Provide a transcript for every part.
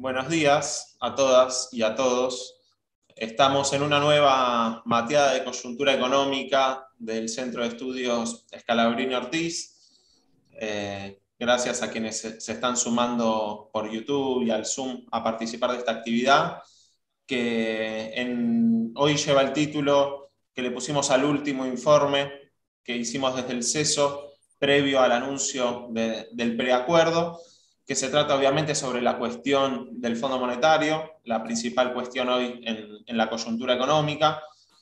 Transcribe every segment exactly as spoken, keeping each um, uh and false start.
Buenos días a todas y a todos. Estamos en una nueva mateada de coyuntura económica del Centro de Estudios Scalabrini Ortiz. Eh, gracias a quienes se, se están sumando por YouTube y al Zoom a participar de esta actividad, que en, hoy lleva el título que le pusimos al último informe que hicimos desde el CESO previo al anuncio de, del preacuerdo, que se trata obviamente sobre la cuestión del Fondo Monetario, la principal cuestión hoy en, en la coyuntura económica,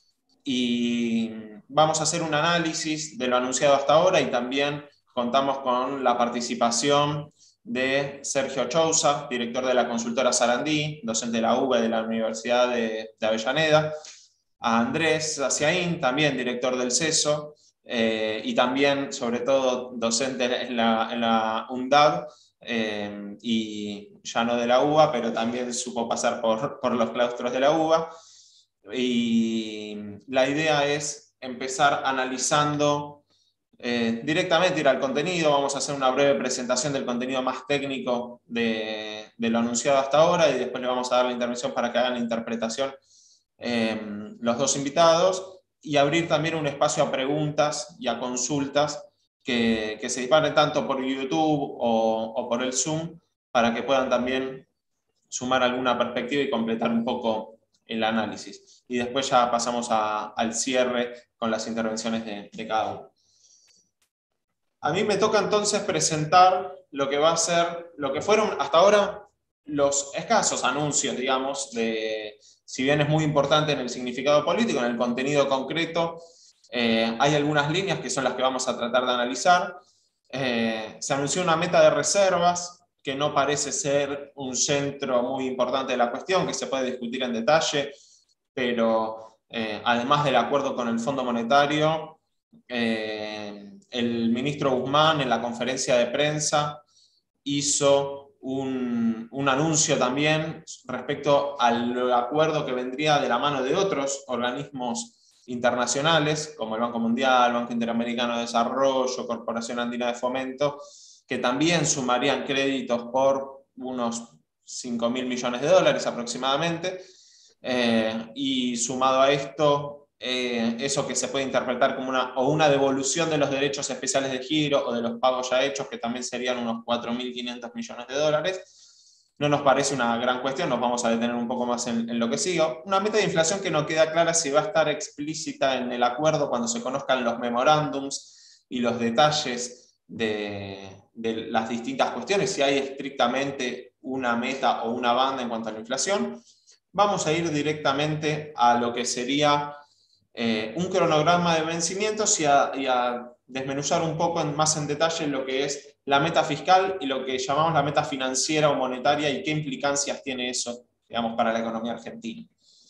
y vamos a hacer un análisis de lo anunciado hasta ahora y también contamos con la participación de Sergio Chousa, director de la consultora Sarandí, docente de la U B A de la Universidad de, de Avellaneda, a Andrés Zaciaín, también director del CESO, eh, y también, sobre todo, docente en la, en la UNDAB, eh, y ya no de la U B A, pero también supo pasar por, por los claustros de la U B A. Y la idea es empezar analizando eh, directamente, ir al contenido. Vamos a hacer una breve presentación del contenido más técnico de, de lo anunciado hasta ahora y después le vamos a dar la intervención para que hagan la interpretación eh, los dos invitados, y abrir también un espacio a preguntas y a consultas que, que se disparen tanto por YouTube o, o por el Zoom, para que puedan también sumar alguna perspectiva y completar un poco el análisis. Y después ya pasamos a, al cierre con las intervenciones de, de cada uno. A mí me toca entonces presentar lo que va a ser, lo que fueron hasta ahora los escasos anuncios, digamos, de, si bien es muy importante en el significado político, en el contenido concreto, eh, hay algunas líneas que son las que vamos a tratar de analizar. Eh, se anunció una meta de reservas, que no parece ser un centro muy importante de la cuestión, que se puede discutir en detalle, pero eh, además del acuerdo con el Fondo Monetario, eh, el ministro Guzmán en la conferencia de prensa hizo un, un anuncio también respecto al acuerdo que vendría de la mano de otros organismos internacionales, como el Banco Mundial, el Banco Interamericano de Desarrollo, Corporación Andina de Fomento, que también sumarían créditos por unos cinco mil millones de dólares aproximadamente, eh, y sumado a esto, eh, eso que se puede interpretar como una, o una devolución de los derechos especiales de giro o de los pagos ya hechos, que también serían unos cuatro mil quinientos millones de dólares. No nos parece una gran cuestión, nos vamos a detener un poco más en, en lo que sigue. Una meta de inflación que no queda clara si va a estar explícita en el acuerdo cuando se conozcan los memorándums y los detalles de, de las distintas cuestiones, si hay estrictamente una meta o una banda en cuanto a la inflación. Vamos a ir directamente a lo que sería eh, un cronograma de vencimientos y a, y a desmenuzar un poco en, más en detalle lo que es la meta fiscal y lo que llamamos la meta financiera o monetaria y qué implicancias tiene eso, digamos, para la economía argentina.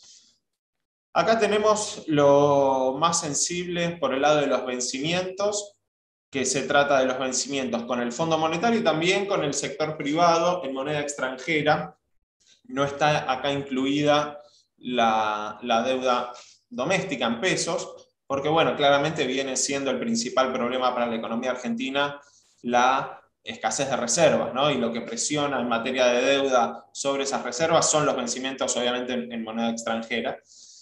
Acá tenemos lo más sensible por el lado de los vencimientos, que se trata de los vencimientos con el Fondo Monetario y también con el sector privado en moneda extranjera. No está acá incluida la, la deuda doméstica en pesos, porque bueno, claramente viene siendo el principal problema para la economía argentina la escasez de reservas, ¿no? Y lo que presiona en materia de deuda sobre esas reservas son los vencimientos, obviamente, en, en moneda extranjera.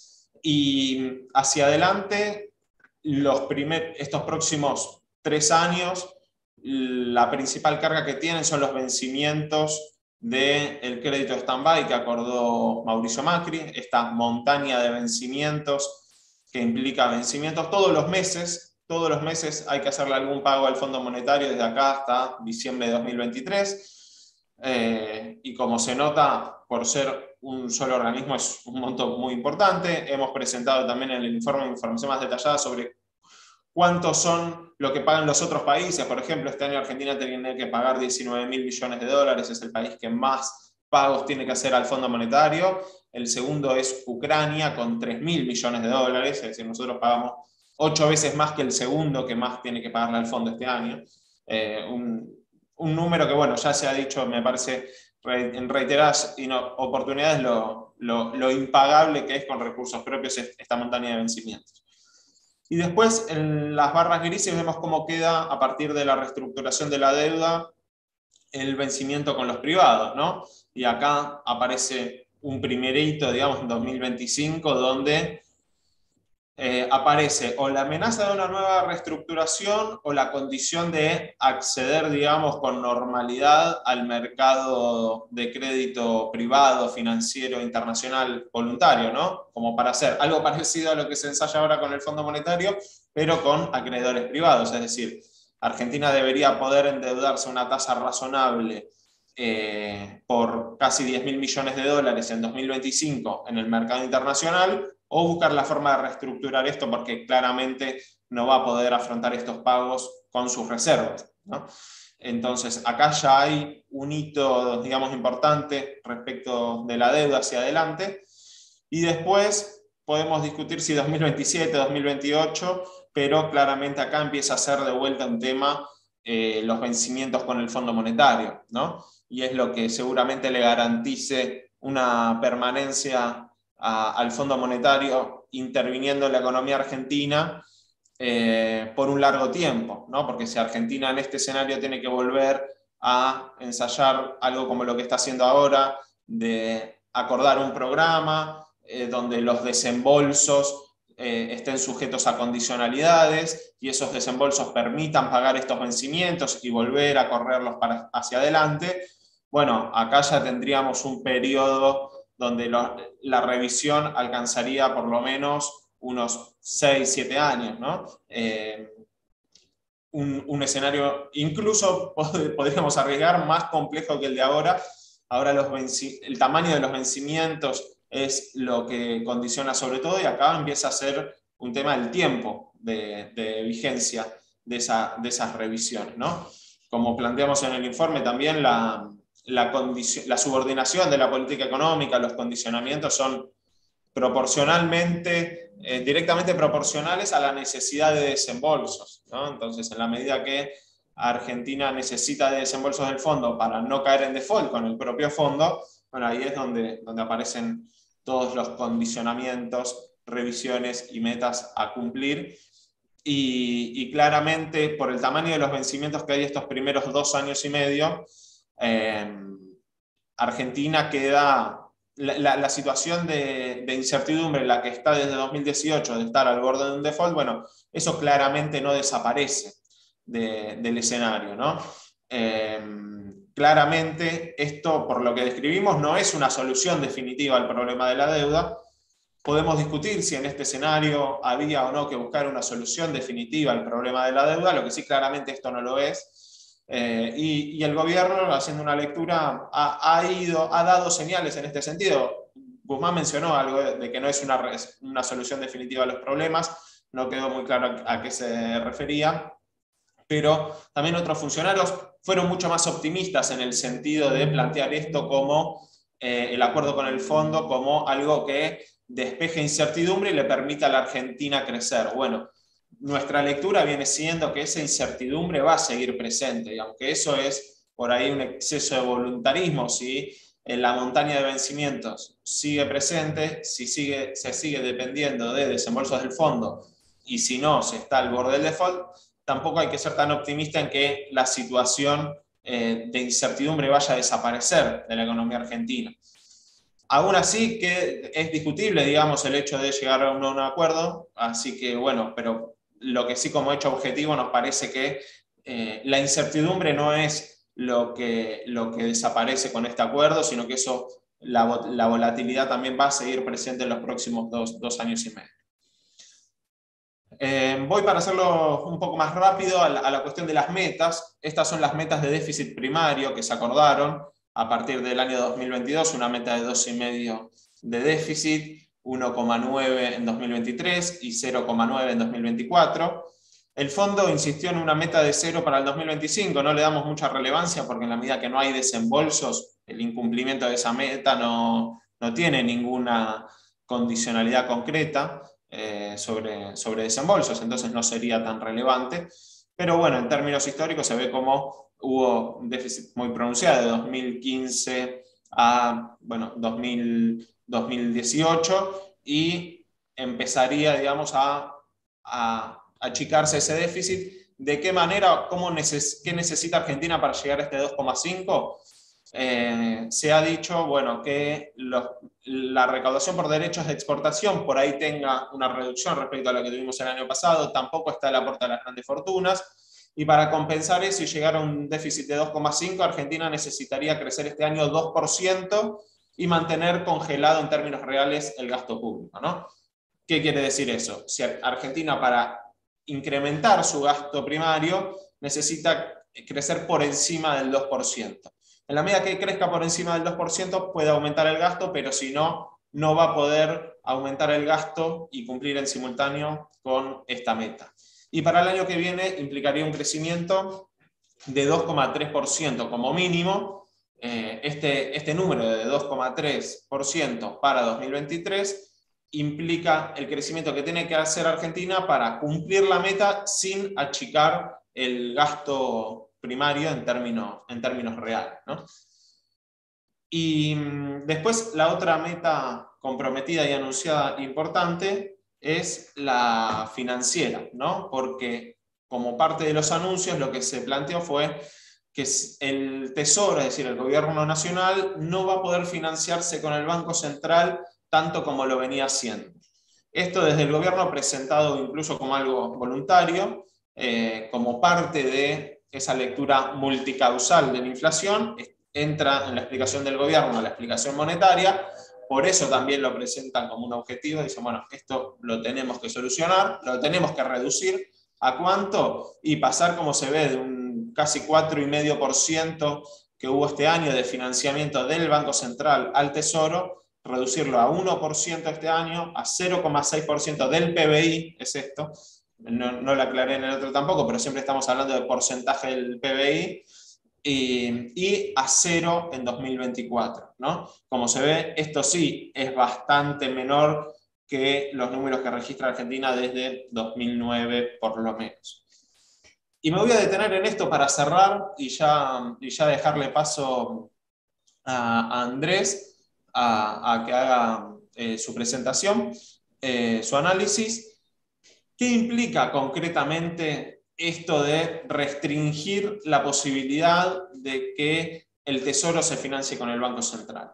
Y hacia adelante, los primer, estos próximos tres años, la principal carga que tienen son los vencimientos del crédito stand-by que acordó Mauricio Macri, esta montaña de vencimientos que implica vencimientos todos los meses. Todos los meses hay que hacerle algún pago al Fondo Monetario desde acá hasta diciembre de dos mil veintitrés. Eh, y como se nota, por ser un solo organismo es un monto muy importante. Hemos presentado también en el informe información más detallada sobre cuántos son lo que pagan los otros países. Por ejemplo, este año Argentina tiene que pagar diecinueve mil millones de dólares, es el país que más pagos tiene que hacer al Fondo Monetario. El segundo es Ucrania, con tres mil millones de dólares, es decir, nosotros pagamos ocho veces más que el segundo que más tiene que pagarle al fondo este año. Eh, un, un número que, bueno, ya se ha dicho, me parece, en reiteradas oportunidades, lo, lo, lo impagable que es con recursos propios esta montaña de vencimientos. Y después, en las barras grises, vemos cómo queda, a partir de la reestructuración de la deuda, el vencimiento con los privados, ¿no? Y acá aparece un primer hito, digamos, en dos mil veinticinco, donde eh, aparece o la amenaza de una nueva reestructuración o la condición de acceder, digamos, con normalidad al mercado de crédito privado, financiero, internacional, voluntario, ¿no? Como para hacer algo parecido a lo que se ensaya ahora con el Fondo Monetario, pero con acreedores privados, es decir, Argentina debería poder endeudarse a una tasa razonable eh, por casi diez mil millones de dólares en dos mil veinticinco en el mercado internacional, o buscar la forma de reestructurar esto porque claramente no va a poder afrontar estos pagos con sus reservas, ¿no? Entonces, acá ya hay un hito, digamos, importante respecto de la deuda hacia adelante, y después podemos discutir si dos mil veintisiete, dos mil veintiocho, pero claramente acá empieza a ser de vuelta un tema eh, los vencimientos con el Fondo Monetario, ¿no? Y es lo que seguramente le garantice una permanencia a, al Fondo Monetario interviniendo en la economía argentina eh, por un largo tiempo, ¿no? Porque si Argentina en este escenario tiene que volver a ensayar algo como lo que está haciendo ahora, de acordar un programa eh, donde los desembolsos eh, estén sujetos a condicionalidades y esos desembolsos permitan pagar estos vencimientos y volver a correrlos para, hacia adelante, bueno, acá ya tendríamos un periodo donde lo, la revisión alcanzaría por lo menos unos seis, siete años, ¿no? Eh, un, un escenario incluso podríamos arriesgar más complejo que el de ahora. Ahora los el tamaño de los vencimientos es lo que condiciona sobre todo, y acá empieza a ser un tema del tiempo de, de vigencia de, esa, de esas revisiones, ¿no? Como planteamos en el informe, también la, la, la subordinación de la política económica, los condicionamientos son proporcionalmente, eh, directamente proporcionales a la necesidad de desembolsos, ¿no? Entonces, en la medida que Argentina necesita de desembolsos del fondo para no caer en default con el propio fondo, bueno, ahí es donde, donde aparecen todos los condicionamientos, revisiones y metas a cumplir. Y, y claramente, por el tamaño de los vencimientos que hay estos primeros dos años y medio, eh, Argentina queda... La, la, la situación de, de incertidumbre en la que está desde dos mil dieciocho, de estar al borde de un default, bueno, eso claramente no desaparece de, del escenario, ¿no? Eh, claramente esto, por lo que describimos, no es una solución definitiva al problema de la deuda. Podemos discutir si en este escenario había o no que buscar una solución definitiva al problema de la deuda, lo que sí claramente esto no lo es. Eh, y, y el gobierno, haciendo una lectura, ha, ha, ido, ha dado señales en este sentido. Guzmán mencionó algo de, de que no es una, una solución definitiva a los problemas, no quedó muy claro a, a qué se refería, pero también otros funcionarios fueron mucho más optimistas en el sentido de plantear esto como eh, el acuerdo con el fondo, como algo que despeje incertidumbre y le permita a la Argentina crecer. Bueno, nuestra lectura viene siendo que esa incertidumbre va a seguir presente, y aunque eso es por ahí un exceso de voluntarismo, si en la montaña de vencimientos sigue presente, si sigue, se sigue dependiendo de desembolsos del fondo, y si no, se está al borde del default, tampoco hay que ser tan optimista en que la situación eh, de incertidumbre vaya a desaparecer de la economía argentina. Aún así, que es discutible, digamos, el hecho de llegar a un, a un acuerdo, así que bueno, pero lo que sí como hecho objetivo nos parece que eh, la incertidumbre no es lo que, lo que desaparece con este acuerdo, sino que eso, la, la volatilidad también va a seguir presente en los próximos dos, dos años y medio. Eh, voy para hacerlo un poco más rápido a la, a la cuestión de las metas. Estas son las metas de déficit primario que se acordaron a partir del año dos mil veintidós, una meta de dos coma cinco de déficit, uno coma nueve en dos mil veintitrés y cero coma nueve en dos mil veinticuatro. El fondo insistió en una meta de cero para el dos mil veinticinco, no le damos mucha relevancia porque en la medida que no hay desembolsos, el incumplimiento de esa meta no, no tiene ninguna condicionalidad concreta eh, sobre, sobre desembolsos, entonces no sería tan relevante. Pero bueno, en términos históricos se ve como hubo un déficit muy pronunciado de dos mil quince a bueno, dos mil, dos mil dieciocho, y empezaría, digamos, a, a achicarse ese déficit ¿De qué manera, cómo neces qué necesita Argentina para llegar a este dos coma cinco? Eh, se ha dicho, bueno, que los, la recaudación por derechos de exportación por ahí tenga una reducción respecto a lo que tuvimos el año pasado, tampoco está el aporte a las grandes fortunas, y para compensar eso y llegar a un déficit de dos coma cinco, Argentina necesitaría crecer este año dos por ciento y mantener congelado en términos reales el gasto público, ¿no? ¿Qué quiere decir eso? Si Argentina, para incrementar su gasto primario, necesita crecer por encima del dos por ciento. En la medida que crezca por encima del dos por ciento puede aumentar el gasto, pero si no, no va a poder aumentar el gasto y cumplir en simultáneo con esta meta. Y para el año que viene implicaría un crecimiento de dos coma tres por ciento como mínimo. Este, este número de dos coma tres por ciento para dos mil veintitrés implica el crecimiento que tiene que hacer Argentina para cumplir la meta sin achicar el gasto primario en términos, en términos reales, ¿no? Y después la otra meta comprometida y anunciada importante es la financiera, ¿no? Porque como parte de los anuncios lo que se planteó fue que el Tesoro, es decir, el gobierno nacional, no va a poder financiarse con el Banco Central tanto como lo venía haciendo. Esto desde el gobierno presentado incluso como algo voluntario, eh, como parte de esa lectura multicausal de la inflación, entra en la explicación del gobierno, la explicación monetaria, por eso también lo presentan como un objetivo, dicen, bueno, esto lo tenemos que solucionar, lo tenemos que reducir, ¿a cuánto? Y pasar, como se ve, de un casi cuatro coma cinco por ciento que hubo este año de financiamiento del Banco Central al Tesoro, reducirlo a uno por ciento este año, a cero coma seis por ciento del P B I, es esto, no, no lo aclaré en el otro tampoco, pero siempre estamos hablando de porcentaje del P B I, y, y a cero en dos mil veinticuatro, ¿no? Como se ve, esto sí es bastante menor que los números que registra Argentina desde dos mil nueve, por lo menos. Y me voy a detener en esto para cerrar y ya, y ya dejarle paso a, a Andrés a, a que haga eh, su presentación, eh, su análisis. ¿Qué implica concretamente esto de restringir la posibilidad de que el Tesoro se financie con el Banco Central?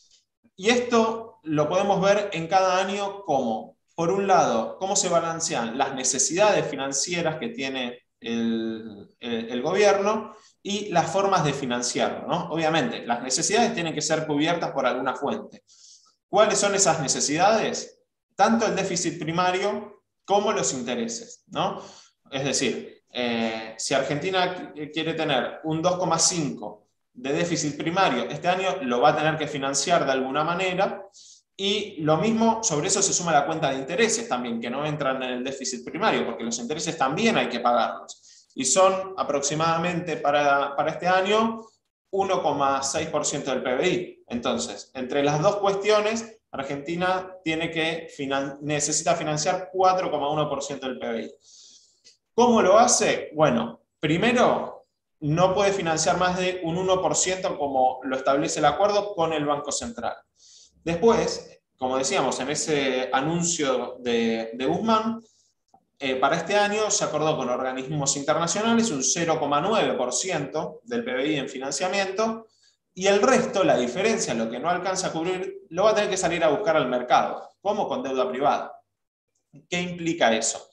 Y esto lo podemos ver en cada año como, por un lado, cómo se balancean las necesidades financieras que tiene el, el, el gobierno y las formas de financiarlo, ¿no? Obviamente, las necesidades tienen que ser cubiertas por alguna fuente. ¿Cuáles son esas necesidades? Tanto el déficit primario como los intereses, ¿no? Es decir, eh, si Argentina quiere tener un dos coma cinco de déficit primario este año, lo va a tener que financiar de alguna manera, y lo mismo, sobre eso se suma la cuenta de intereses también, que no entran en el déficit primario, porque los intereses también hay que pagarlos, y son aproximadamente para, para este año uno coma seis por ciento del P B I. Entonces, entre las dos cuestiones, Argentina tiene que finan- necesita financiar cuatro coma uno por ciento del P B I. ¿Cómo lo hace? Bueno, primero, no puede financiar más de un uno por ciento como lo establece el acuerdo con el Banco Central. Después, como decíamos, en ese anuncio de, de Guzmán, eh, para este año se acordó con organismos internacionales un cero coma nueve por ciento del P B I en financiamiento, y el resto, la diferencia, lo que no alcanza a cubrir, lo va a tener que salir a buscar al mercado, como con deuda privada. ¿Qué implica eso?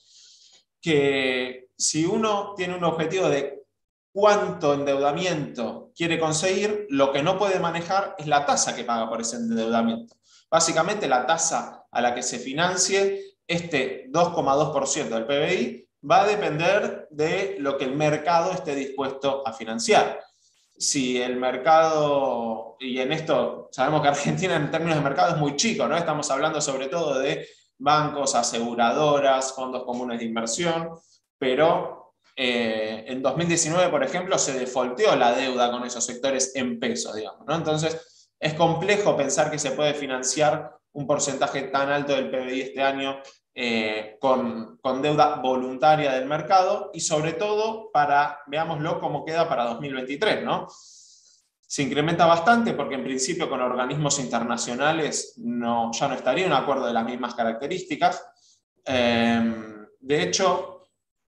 Que si uno tiene un objetivo de cuánto endeudamiento quiere conseguir, lo que no puede manejar es la tasa que paga por ese endeudamiento. Básicamente la tasa a la que se financie este dos coma dos por ciento del P B I va a depender de lo que el mercado esté dispuesto a financiar. Si el mercado, y en esto sabemos que Argentina en términos de mercado es muy chico, ¿no? Estamos hablando sobre todo de bancos, aseguradoras, fondos comunes de inversión, pero eh, en dos mil diecinueve, por ejemplo, se defaulteó la deuda con esos sectores en pesos, digamos, ¿no? Entonces, es complejo pensar que se puede financiar un porcentaje tan alto del P B I este año eh, con, con deuda voluntaria del mercado, y sobre todo, para, veámoslo cómo queda para dos mil veintitrés, ¿no? Se incrementa bastante porque en principio con organismos internacionales no, ya no estaría un acuerdo de las mismas características. Eh, de hecho,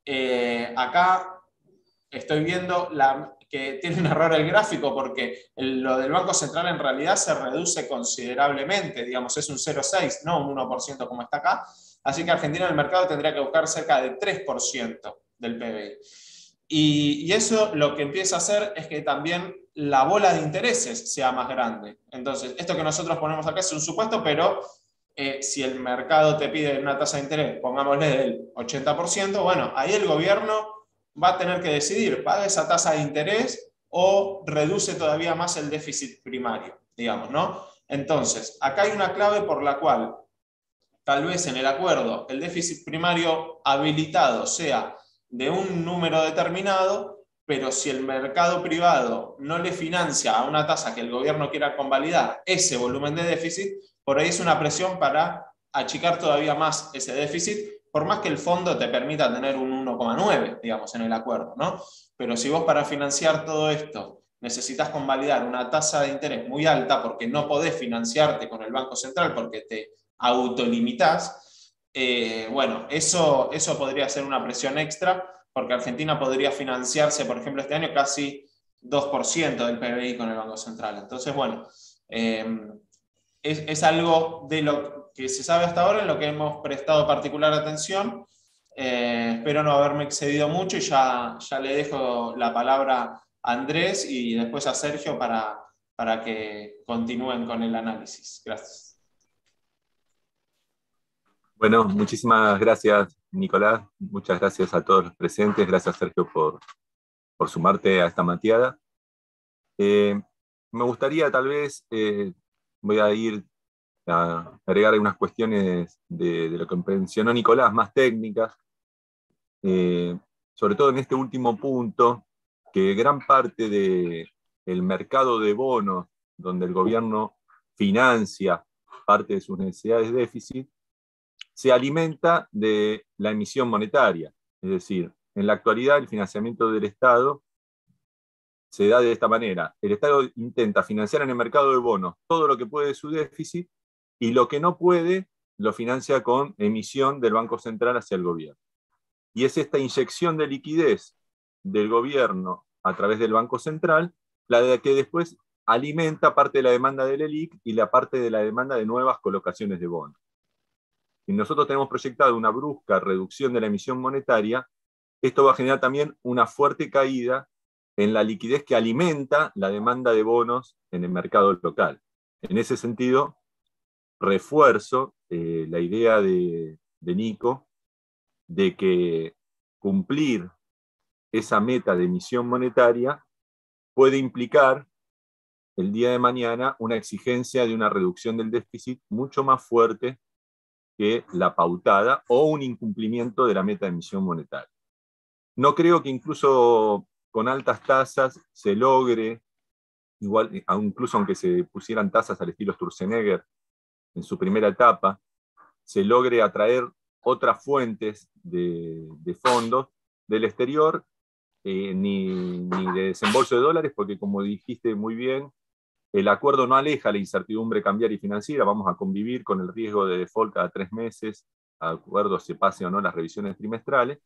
Eh, acá estoy viendo la, que tiene un error el gráfico porque el, lo del Banco Central en realidad se reduce considerablemente, digamos, es un cero coma seis, no un uno por ciento como está acá. Así que Argentina en el mercado tendría que buscar cerca de tres por ciento del P B I. Y, y eso lo que empieza a hacer es que también la bola de intereses sea más grande. Entonces, esto que nosotros ponemos acá es un supuesto, pero eh, si el mercado te pide una tasa de interés, pongámosle del ochenta por ciento, bueno, ahí el gobierno va a tener que decidir, ¿paga esa tasa de interés o reduce todavía más el déficit primario, digamos, ¿no? Entonces, acá hay una clave por la cual tal vez en el acuerdo el déficit primario habilitado sea de un número determinado, pero si el mercado privado no le financia a una tasa que el gobierno quiera convalidar ese volumen de déficit, por ahí es una presión para achicar todavía más ese déficit, por más que el fondo te permita tener un uno coma nueve, digamos, en el acuerdo, ¿no? Pero si vos para financiar todo esto necesitas convalidar una tasa de interés muy alta porque no podés financiarte con el Banco Central porque te autolimitas, eh, bueno, eso, eso podría ser una presión extra porque Argentina podría financiarse, por ejemplo, este año casi dos por ciento del P B I con el Banco Central. Entonces, bueno, eh, es, es algo de lo que se sabe hasta ahora en lo que hemos prestado particular atención. Eh, espero no haberme excedido mucho y ya, ya le dejo la palabra a Andrés y después a Sergio para, para que continúen con el análisis. Gracias. Bueno, muchísimas gracias, Nicolás. Muchas gracias a todos los presentes. Gracias, Sergio, por, por sumarte a esta mateada. Eh, me gustaría, tal vez, eh, voy a ir a agregar algunas cuestiones de, de lo que mencionó Nicolás, más técnicas, eh, sobre todo en este último punto, que gran parte del mercado de bonos, donde el gobierno financia parte de sus necesidades de déficit, se alimenta de la emisión monetaria. Es decir, en la actualidad el financiamiento del Estado se da de esta manera. El Estado intenta financiar en el mercado de bonos todo lo que puede de su déficit y lo que no puede lo financia con emisión del Banco Central hacia el gobierno. Y es esta inyección de liquidez del gobierno a través del Banco Central la de que después alimenta parte de la demanda del E L I C y la parte de la demanda de nuevas colocaciones de bonos. Si nosotros tenemos proyectado una brusca reducción de la emisión monetaria, esto va a generar también una fuerte caída en la liquidez que alimenta la demanda de bonos en el mercado local. En ese sentido, refuerzo eh, la idea de, de Nico de que cumplir esa meta de emisión monetaria puede implicar el día de mañana una exigencia de una reducción del déficit mucho más fuerte que la pautada o un incumplimiento de la meta de emisión monetaria. No creo que incluso con altas tasas se logre, igual, incluso aunque se pusieran tasas al estilo Sturzenegger en su primera etapa, se logre atraer otras fuentes de, de fondos del exterior, eh, ni, ni de desembolso de dólares, porque como dijiste muy bien, el acuerdo no aleja la incertidumbre cambiaria y financiera, vamos a convivir con el riesgo de default cada tres meses, a acuerdo se pase o no las revisiones trimestrales,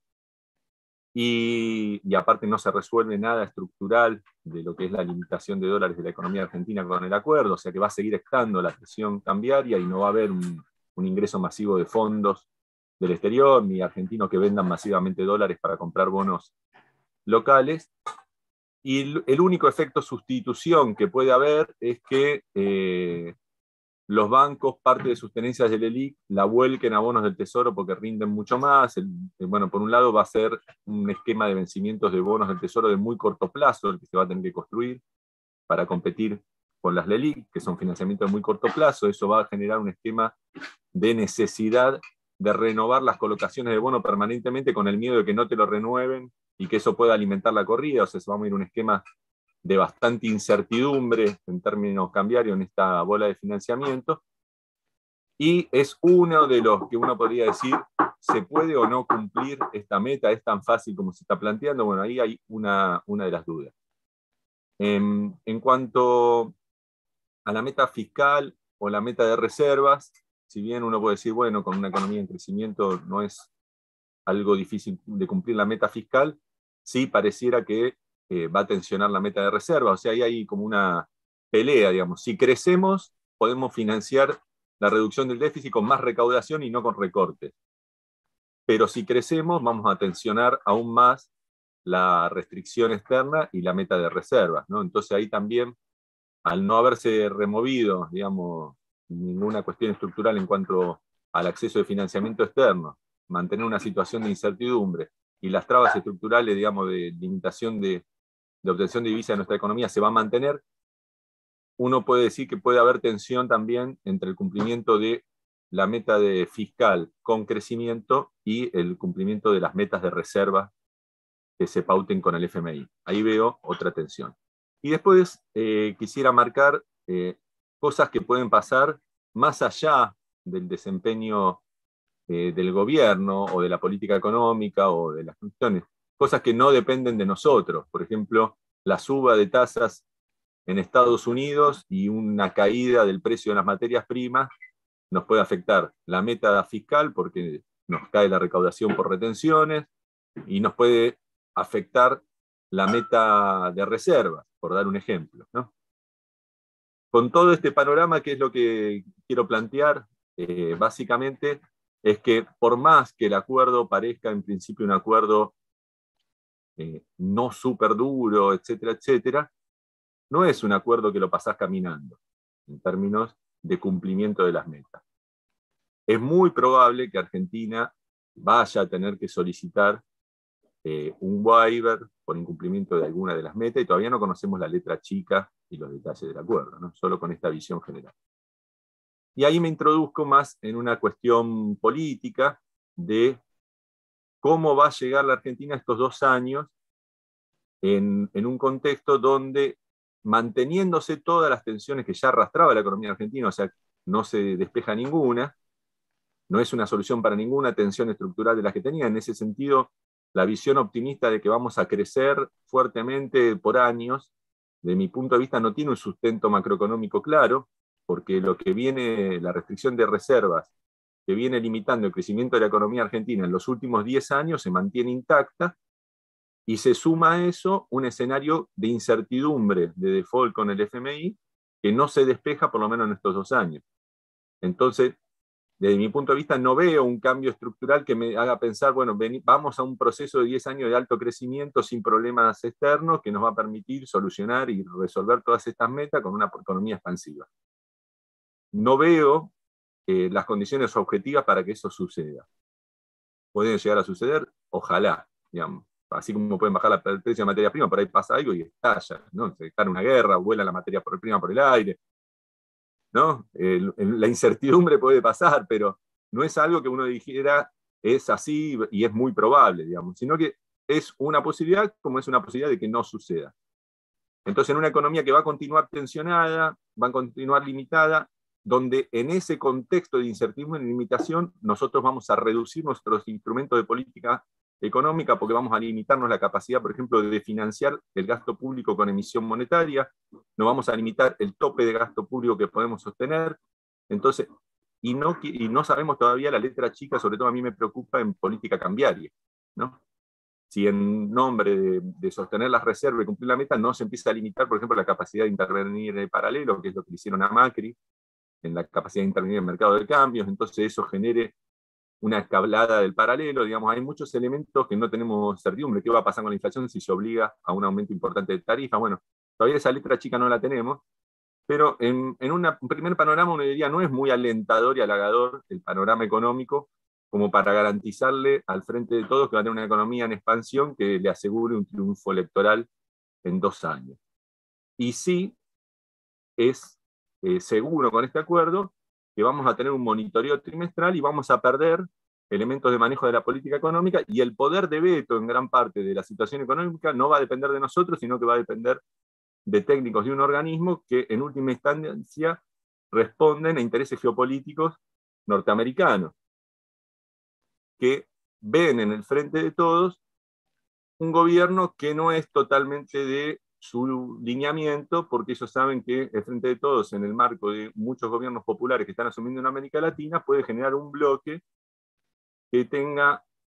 y, y aparte no se resuelve nada estructural de lo que es la limitación de dólares de la economía argentina con el acuerdo, o sea que va a seguir estando la presión cambiaria y no va a haber un, un ingreso masivo de fondos del exterior, ni argentinos que vendan masivamente dólares para comprar bonos locales. Y el único efecto sustitución que puede haber es que eh, los bancos, parte de sus tenencias del E L I C, la vuelquen a bonos del Tesoro porque rinden mucho más. El, bueno, por un lado va a ser un esquema de vencimientos de bonos del Tesoro de muy corto plazo, el que se va a tener que construir para competir con las L E L I C, que son financiamientos de muy corto plazo. Eso va a generar un esquema de necesidad de renovar las colocaciones de bono permanentemente con el miedo de que no te lo renueven y que eso pueda alimentar la corrida. O sea, se va a ir un esquema de bastante incertidumbre en términos cambiarios en esta bola de financiamiento. Y es uno de los que uno podría decir, ¿se puede o no cumplir esta meta? ¿Es tan fácil como se está planteando? Bueno, ahí hay una, una de las dudas. En, en cuanto a la meta fiscal o la meta de reservas, si bien uno puede decir, bueno, con una economía en crecimiento no es algo difícil de cumplir la meta fiscal, sí pareciera que eh, va a tensionar la meta de reserva. O sea, ahí hay como una pelea, digamos. Si crecemos, podemos financiar la reducción del déficit con más recaudación y no con recortes. Pero si crecemos, vamos a tensionar aún más la restricción externa y la meta de reservas, ¿no? Entonces ahí también, al no haberse removido, digamos, ninguna cuestión estructural en cuanto al acceso de financiamiento externo, mantener una situación de incertidumbre y las trabas estructurales, digamos, de limitación de, de obtención de divisa de nuestra economía se va a mantener, uno puede decir que puede haber tensión también entre el cumplimiento de la meta de fiscal con crecimiento y el cumplimiento de las metas de reserva que se pauten con el F M I. Ahí veo otra tensión. Y después eh, quisiera marcar eh, cosas que pueden pasar más allá del desempeño eh, del gobierno o de la política económica o de las cuestiones, cosas que no dependen de nosotros. Por ejemplo, la suba de tasas en Estados Unidos y una caída del precio de las materias primas nos puede afectar la meta fiscal porque nos cae la recaudación por retenciones y nos puede afectar la meta de reservas, por dar un ejemplo, ¿no? Con todo este panorama, ¿qué es lo que quiero plantear? Eh, básicamente es que por más que el acuerdo parezca en principio un acuerdo eh, no súper duro, etcétera, etcétera, no es un acuerdo que lo pasás caminando en términos de cumplimiento de las metas. Es muy probable que Argentina vaya a tener que solicitar eh, un waiver por incumplimiento de alguna de las metas y todavía no conocemos la letra chica y los detalles del acuerdo, ¿no? Solo con esta visión general. Y ahí me introduzco más en una cuestión política de cómo va a llegar la Argentina estos dos años en, en un contexto donde, manteniéndose todas las tensiones que ya arrastraba la economía argentina, o sea, no se despeja ninguna, no es una solución para ninguna tensión estructural de las que tenía. En ese sentido, la visión optimista de que vamos a crecer fuertemente por años, de mi punto de vista, no tiene un sustento macroeconómico claro, porque lo que viene, la restricción de reservas, que viene limitando el crecimiento de la economía argentina en los últimos diez años, se mantiene intacta, y se suma a eso un escenario de incertidumbre, de default con el F M I, que no se despeja por lo menos en estos dos años. Entonces, desde mi punto de vista, no veo un cambio estructural que me haga pensar, bueno, ven, vamos a un proceso de diez años de alto crecimiento sin problemas externos que nos va a permitir solucionar y resolver todas estas metas con una economía expansiva. No veo eh, las condiciones objetivas para que eso suceda. ¿Pueden llegar a suceder? Ojalá, digamos. Así como pueden bajar la, el precio de materia prima, por ahí pasa algo y estalla, ¿no? Se está en una guerra, vuela la materia prima por el aire, ¿no? El, el, la incertidumbre puede pasar, pero no es algo que uno dijera es así y es muy probable, digamos, sino que es una posibilidad como es una posibilidad de que no suceda. Entonces, en una economía que va a continuar tensionada, va a continuar limitada, donde en ese contexto de incertidumbre y limitación nosotros vamos a reducir nuestros instrumentos de política económica porque vamos a limitarnos la capacidad, por ejemplo, de financiar el gasto público con emisión monetaria, nos vamos a limitar el tope de gasto público que podemos sostener, entonces, y no, y no sabemos todavía la letra chica, sobre todo a mí me preocupa en política cambiaria, ¿no? Si en nombre de, de sostener las reservas y cumplir la meta no se empieza a limitar, por ejemplo, la capacidad de intervenir en el paralelo, que es lo que le hicieron a Macri, en la capacidad de intervenir en el mercado de cambios, entonces eso genere una escalada del paralelo, digamos, hay muchos elementos que no tenemos certidumbre. ¿Qué va a pasar con la inflación si se obliga a un aumento importante de tarifas? Bueno, todavía esa letra chica no la tenemos, pero en, en una, un primer panorama uno diría no es muy alentador y halagador el panorama económico como para garantizarle al frente de todos que va a tener una economía en expansión que le asegure un triunfo electoral en dos años. Y sí es eh, seguro con este acuerdo que vamos a tener un monitoreo trimestral y vamos a perder elementos de manejo de la política económica y el poder de veto en gran parte de la situación económica no va a depender de nosotros, sino que va a depender de técnicos de un organismo que en última instancia responden a intereses geopolíticos norteamericanos, que ven en el frente de todos un gobierno que no es totalmente de su lineamiento, porque ellos saben que el Frente de Todos, en el marco de muchos gobiernos populares que están asumiendo en América Latina, puede generar un bloque que tenga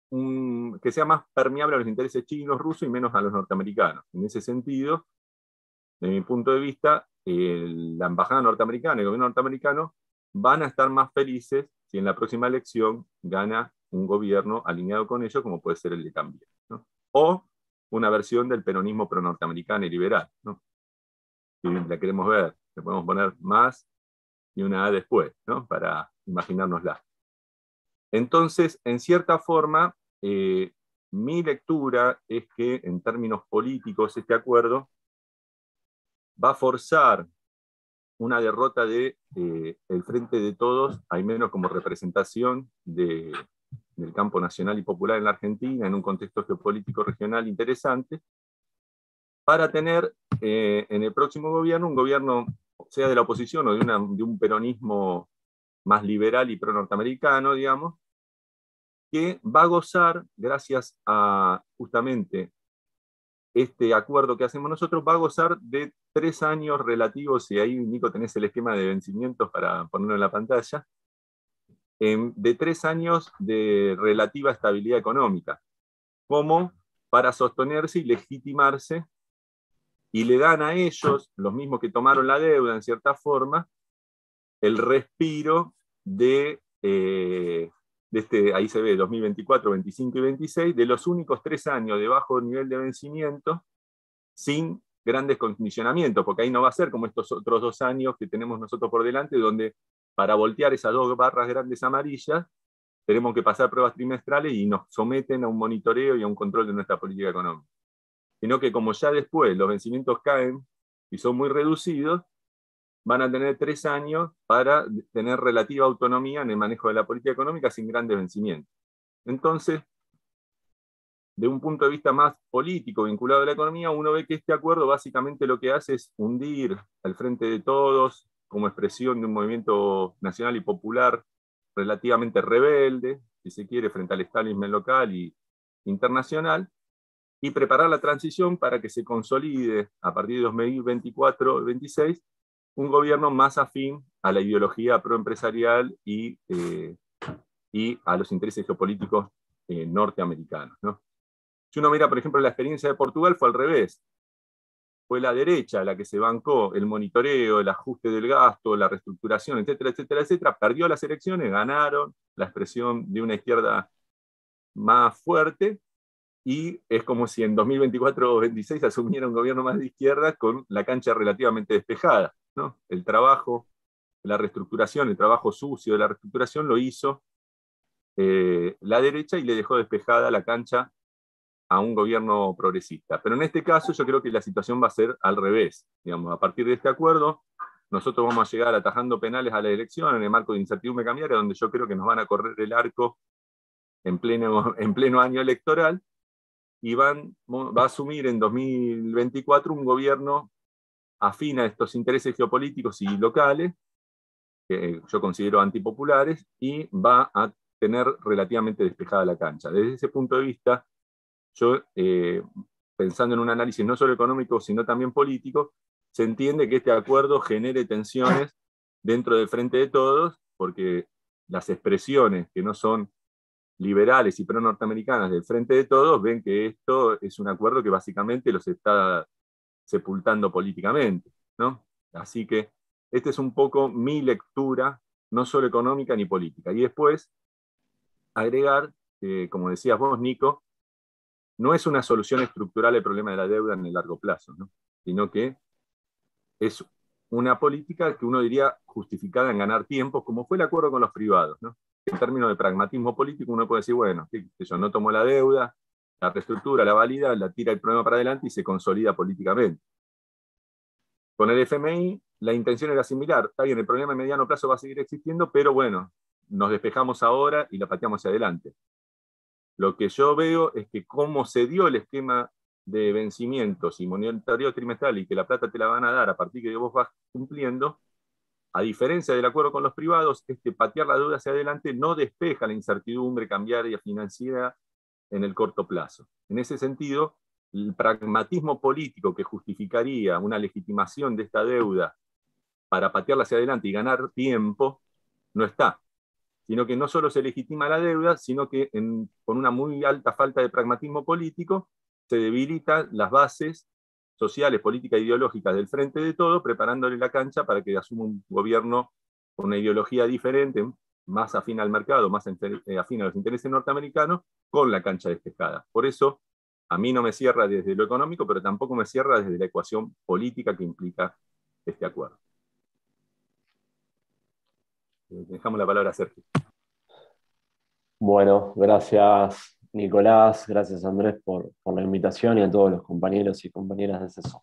un, que sea más permeable a los intereses chinos, rusos y menos a los norteamericanos. En ese sentido, desde mi punto de vista, eh, la embajada norteamericana y el gobierno norteamericano van a estar más felices si en la próxima elección gana un gobierno alineado con ellos, como puede ser el de Cambiemos, ¿no? O una versión del peronismo pro-norteamericano y liberal, ¿no? Si la queremos ver, le podemos poner más y una A después, ¿no? Para imaginárnosla. Entonces, en cierta forma, eh, mi lectura es que en términos políticos este acuerdo va a forzar una derrota de eh, el Frente de Todos, al menos como representación de, del campo nacional y popular en la Argentina, en un contexto geopolítico regional interesante, para tener eh, en el próximo gobierno un gobierno, sea de la oposición o de, una, de un peronismo más liberal y pro-norteamericano, digamos, que va a gozar, gracias a justamente este acuerdo que hacemos nosotros, va a gozar de tres años relativos, y ahí, Nico, tenés el esquema de vencimientos para ponerlo en la pantalla, eh, de tres años de relativa estabilidad económica, como para sostenerse y legitimarse, y le dan a ellos, los mismos que tomaron la deuda en cierta forma, el respiro de, eh, de este, ahí se ve, dos mil veinticuatro, veinticinco y veintiséis, de los únicos tres años de bajo nivel de vencimiento, sin grandes condicionamientos, porque ahí no va a ser como estos otros dos años que tenemos nosotros por delante, donde para voltear esas dos barras grandes amarillas, tenemos que pasar pruebas trimestrales y nos someten a un monitoreo y a un control de nuestra política económica. Sino que como ya después los vencimientos caen y son muy reducidos, van a tener tres años para tener relativa autonomía en el manejo de la política económica sin grandes vencimientos. Entonces, de un punto de vista más político vinculado a la economía, uno ve que este acuerdo básicamente lo que hace es hundir al Frente de Todos como expresión de un movimiento nacional y popular relativamente rebelde, si se quiere, frente al establishment local y internacional, y preparar la transición para que se consolide a partir de dos mil veinticuatro veintiséis un gobierno más afín a la ideología proempresarial y, eh, y a los intereses geopolíticos eh, norteamericanos, ¿no? Si uno mira, por ejemplo, la experiencia de Portugal, fue al revés. Fue la derecha la que se bancó el monitoreo, el ajuste del gasto, la reestructuración, etcétera, etcétera, etcétera. Perdió las elecciones, ganaron la expresión de una izquierda más fuerte, y es como si en dos mil veinticuatro o veintiséis asumiera un gobierno más de izquierda con la cancha relativamente despejada, ¿no? El trabajo, la reestructuración, el trabajo sucio de la reestructuración lo hizo eh, la derecha y le dejó despejada la cancha a un gobierno progresista. Pero en este caso yo creo que la situación va a ser al revés. Digamos, a partir de este acuerdo, nosotros vamos a llegar atajando penales a la elección en el marco de incertidumbre cambiaria, donde yo creo que nos van a correr el arco en pleno, en pleno año electoral, y van, va a asumir en dos mil veinticuatro un gobierno afín a estos intereses geopolíticos y locales, que yo considero antipopulares, y va a tener relativamente despejada la cancha. Desde ese punto de vista, yo, eh, pensando en un análisis no solo económico, sino también político, se entiende que este acuerdo genere tensiones dentro del Frente de Todos, porque las expresiones que no son liberales y pro-norteamericanas del Frente de Todos ven que esto es un acuerdo que básicamente los está sepultando políticamente, ¿no? Así que esta es un poco mi lectura, no solo económica ni política. Y después, agregar, eh, como decías vos, Nico, no es una solución estructural el problema de la deuda en el largo plazo, ¿no? Sino que es una política que uno diría justificada en ganar tiempo, como fue el acuerdo con los privados, ¿no? En términos de pragmatismo político, uno puede decir, bueno, yo no tomo la deuda, la reestructura, la valida, la tira el problema para adelante y se consolida políticamente. Con el F M I, la intención era similar. Está bien, el problema a mediano plazo va a seguir existiendo, pero bueno, nos despejamos ahora y la pateamos hacia adelante. Lo que yo veo es que como se dio el esquema de vencimientos y monitoreo trimestral y que la plata te la van a dar a partir de que vos vas cumpliendo, a diferencia del acuerdo con los privados, este patear la deuda hacia adelante no despeja la incertidumbre cambiaria financiera en el corto plazo. En ese sentido, el pragmatismo político que justificaría una legitimación de esta deuda para patearla hacia adelante y ganar tiempo, no está. sino que no solo se legitima la deuda, sino que en, con una muy alta falta de pragmatismo político se debilitan las bases sociales, políticas e ideológicas del Frente de Todos, preparándole la cancha para que asuma un gobierno con una ideología diferente, más afín al mercado, más afín a los intereses norteamericanos, con la cancha despejada. Por eso, a mí no me cierra desde lo económico, pero tampoco me cierra desde la ecuación política que implica este acuerdo. Dejamos la palabra a Sergio. Bueno, gracias Nicolás, gracias Andrés por, por la invitación y a todos los compañeros y compañeras de CESO.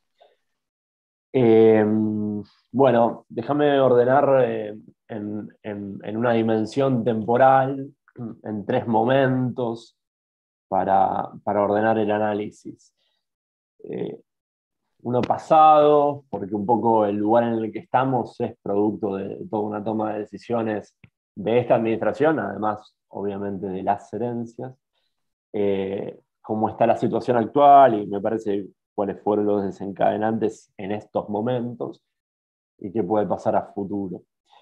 Eh, bueno, déjame ordenar eh, en, en, en una dimensión temporal, en tres momentos, para, para ordenar el análisis. Eh, uno pasado, porque un poco el lugar en el que estamos es producto de toda una toma de decisiones de esta administración, además, obviamente, de las herencias. Eh, cómo está la situación actual y me parece cuáles fueron los desencadenantes en estos momentos y qué puede pasar a futuro.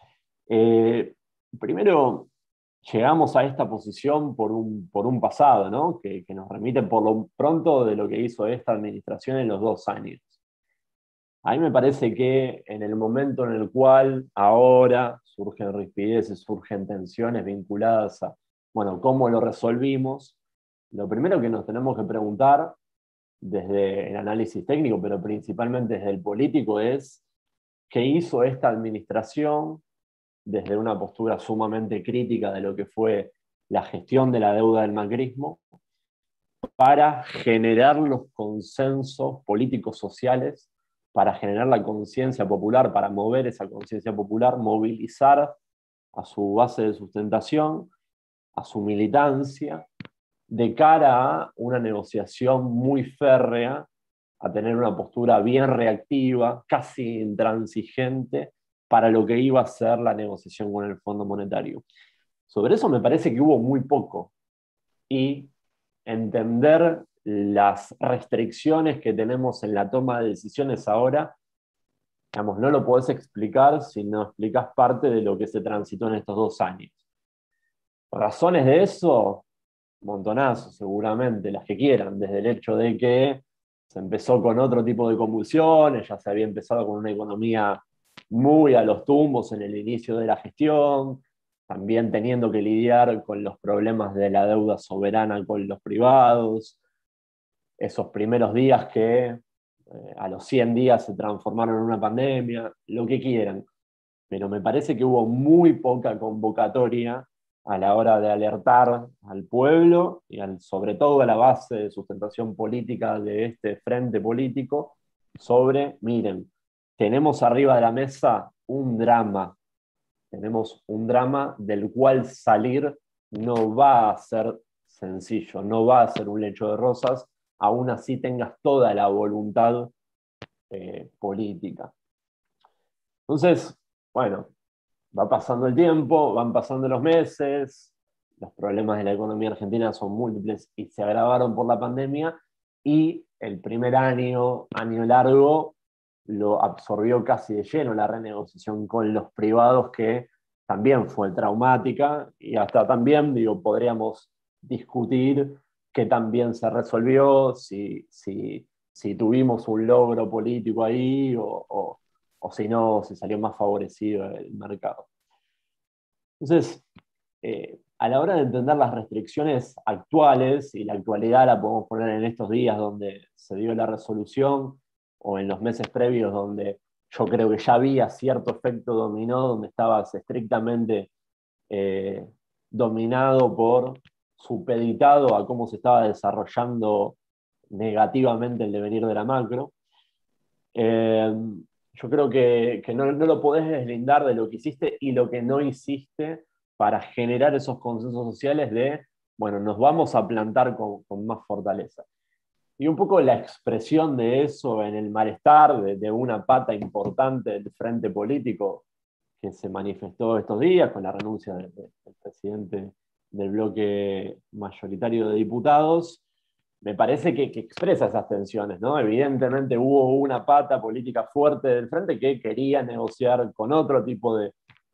Eh, primero, llegamos a esta posición por un, por un pasado, ¿no? que, que nos remite por lo pronto de lo que hizo esta administración en los dos años. A mí me parece que en el momento en el cual ahora surgen rispideces, surgen tensiones vinculadas a, bueno, cómo lo resolvimos, lo primero que nos tenemos que preguntar desde el análisis técnico, pero principalmente desde el político, es qué hizo esta administración desde una postura sumamente crítica de lo que fue la gestión de la deuda del macrismo para generar los consensos políticos sociales, para generar la conciencia popular, para mover esa conciencia popular, movilizar a su base de sustentación, a su militancia, de cara a una negociación muy férrea, a tener una postura bien reactiva, casi intransigente, para lo que iba a ser la negociación con el Fondo Monetario. Sobre eso me parece que hubo muy poco. Y entender las restricciones que tenemos en la toma de decisiones ahora, digamos, no lo podés explicar si no explicas parte de lo que se transitó en estos dos años. Razones de eso, montonazos seguramente, las que quieran, desde el hecho de que se empezó con otro tipo de convulsiones, ya se había empezado con una economía muy a los tumbos en el inicio de la gestión, también teniendo que lidiar con los problemas de la deuda soberana con los privados, esos primeros días que eh, a los cien días se transformaron en una pandemia, lo que quieran. Pero me parece que hubo muy poca convocatoria a la hora de alertar al pueblo y al, sobre todo a la base de sustentación política de este frente político sobre, miren, tenemos arriba de la mesa un drama, tenemos un drama del cual salir no va a ser sencillo, no va a ser un lecho de rosas, aún así tengas toda la voluntad eh, política. Entonces, bueno, va pasando el tiempo, van pasando los meses, los problemas de la economía argentina son múltiples y se agravaron por la pandemia, y el primer año, año largo, lo absorbió casi de lleno la renegociación con los privados, que también fue traumática, y hasta también, digo, podríamos discutir que también se resolvió, si, si, si tuvimos un logro político ahí, o, o, o si no, si salió más favorecido el mercado. Entonces, eh, a la hora de entender las restricciones actuales, y la actualidad la podemos poner en estos días donde se dio la resolución, o en los meses previos donde yo creo que ya había cierto efecto dominó, donde estabas estrictamente eh, dominado por, supeditado a cómo se estaba desarrollando negativamente el devenir de la macro. Eh, yo creo que, que no, no lo podés deslindar de lo que hiciste y lo que no hiciste para generar esos consensos sociales de, bueno, nos vamos a plantar con, con más fortaleza. Y un poco la expresión de eso en el malestar de, de una pata importante del frente político que se manifestó estos días con la renuncia de, de, del presidente del bloque mayoritario de diputados, me parece que, que expresa esas tensiones, ¿no? Evidentemente hubo una pata política fuerte del frente que quería negociar con otro tipo de,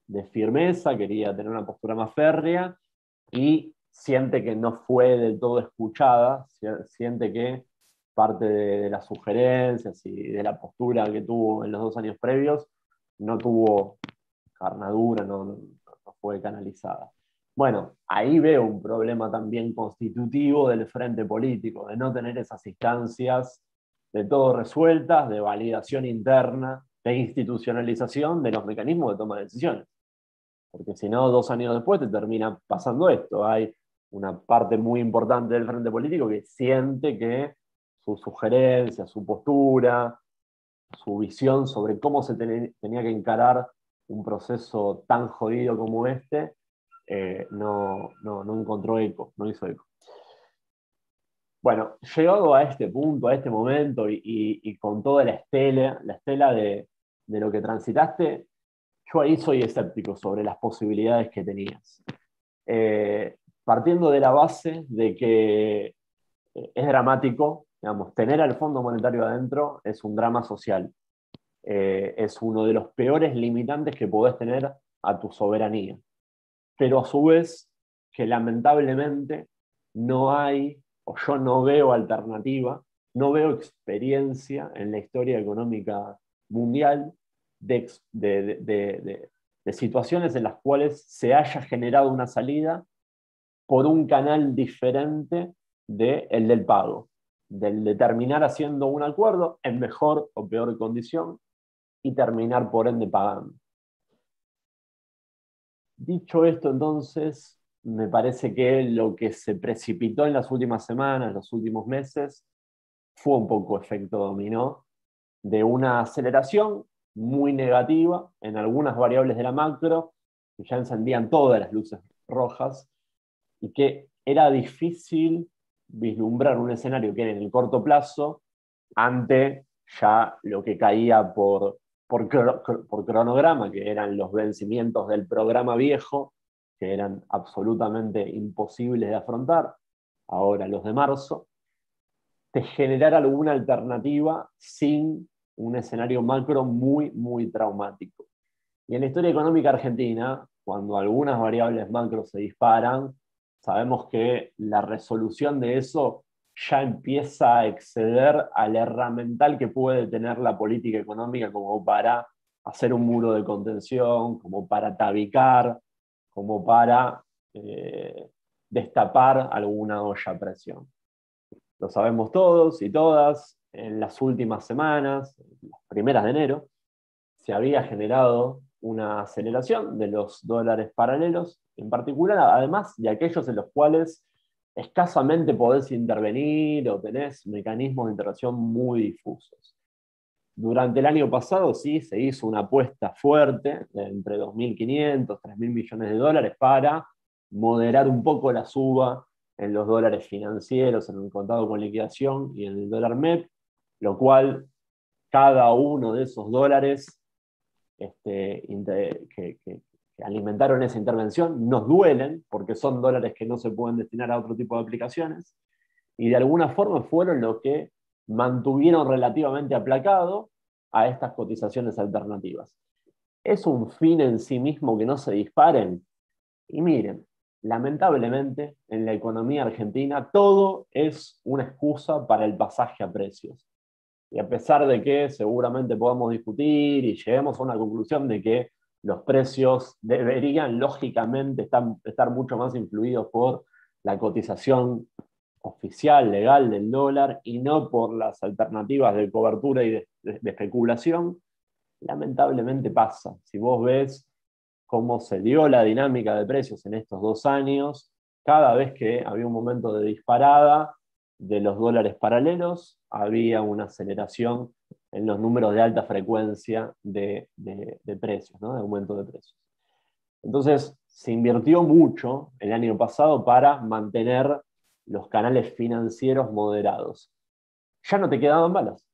de firmeza, quería tener una postura más férrea y siente que no fue del todo escuchada, siente que parte de, de las sugerencias y de la postura que tuvo en los dos años previos no tuvo carnadura, no, no, no fue canalizada. Bueno, ahí veo un problema también constitutivo del frente político, de no tener esas instancias de todo resueltas, de validación interna, de institucionalización de los mecanismos de toma de decisiones. Porque si no, dos años después te termina pasando esto. Hay una parte muy importante del frente político que siente que su sugerencia, su postura, su visión sobre cómo se ten- tenía que encarar un proceso tan jodido como este, eh, no, no, no encontró eco, no hizo eco. Bueno, llegado a este punto, a este momento, y, y, y con toda la estela, la estela de, de lo que transitaste, yo ahí soy escéptico sobre las posibilidades que tenías. Eh, partiendo de la base de que es dramático, digamos, tener al Fondo Monetario adentro es un drama social. Eh, es uno de los peores limitantes que podés tener a tu soberanía. Pero a su vez, que lamentablemente no hay, o yo no veo alternativa, no veo experiencia en la historia económica mundial de, de, de, de, de situaciones en las cuales se haya generado una salida por un canal diferente del del pago, del de terminar haciendo un acuerdo en mejor o peor condición y terminar por ende pagando. Dicho esto, entonces, me parece que lo que se precipitó en las últimas semanas, en los últimos meses, fue un poco efecto dominó de una aceleración muy negativa en algunas variables de la macro, que ya encendían todas las luces rojas, y que era difícil vislumbrar un escenario que era en el corto plazo ante ya lo que caía por, por, por cronograma, que eran los vencimientos del programa viejo, que eran absolutamente imposibles de afrontar, ahora los de marzo, de generar alguna alternativa sin un escenario macro muy, muy traumático. Y en la historia económica argentina, cuando algunas variables macro se disparan, sabemos que la resolución de eso ya empieza a exceder al herramental que puede tener la política económica como para hacer un muro de contención, como para tabicar, como para eh, destapar alguna olla a presión. Lo sabemos todos y todas, en las últimas semanas, las primeras de enero, se había generado una aceleración de los dólares paralelos, en particular, además de aquellos en los cuales escasamente podés intervenir o tenés mecanismos de intervención muy difusos. Durante el año pasado sí se hizo una apuesta fuerte de entre dos mil quinientos, tres mil millones de dólares para moderar un poco la suba en los dólares financieros, en el contado con liquidación y en el dólar M E P, lo cual cada uno de esos dólares este, que, que, que alimentaron esa intervención nos duelen porque son dólares que no se pueden destinar a otro tipo de aplicaciones y de alguna forma fueron lo que mantuvieron relativamente aplacado a estas cotizaciones alternativas. ¿Es un fin en sí mismo que no se disparen? Y miren, lamentablemente en la economía argentina todo es una excusa para el pasaje a precios. Y a pesar de que seguramente podamos discutir y lleguemos a una conclusión de que los precios deberían lógicamente estar, estar mucho más influidos por la cotización oficial, legal del dólar y no por las alternativas de cobertura y de, de, de especulación, lamentablemente pasa. Si vos ves cómo se dio la dinámica de precios en estos dos años, cada vez que había un momento de disparada de los dólares paralelos, había una aceleración en los números de alta frecuencia de, de, de precios, ¿no? De aumento de precios. Entonces, se invirtió mucho el año pasado para mantener los canales financieros moderados. Ya no te quedaban balas.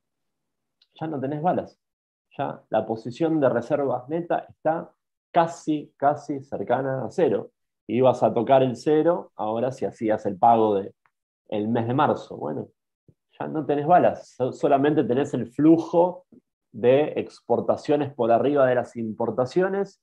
Ya no tenés balas. Ya la posición de reservas neta está casi, casi cercana a cero. Ibas a tocar el cero, ahora si hacías el pago de el mes de marzo. Bueno, ya no tenés balas, solamente tenés el flujo de exportaciones por arriba de las importaciones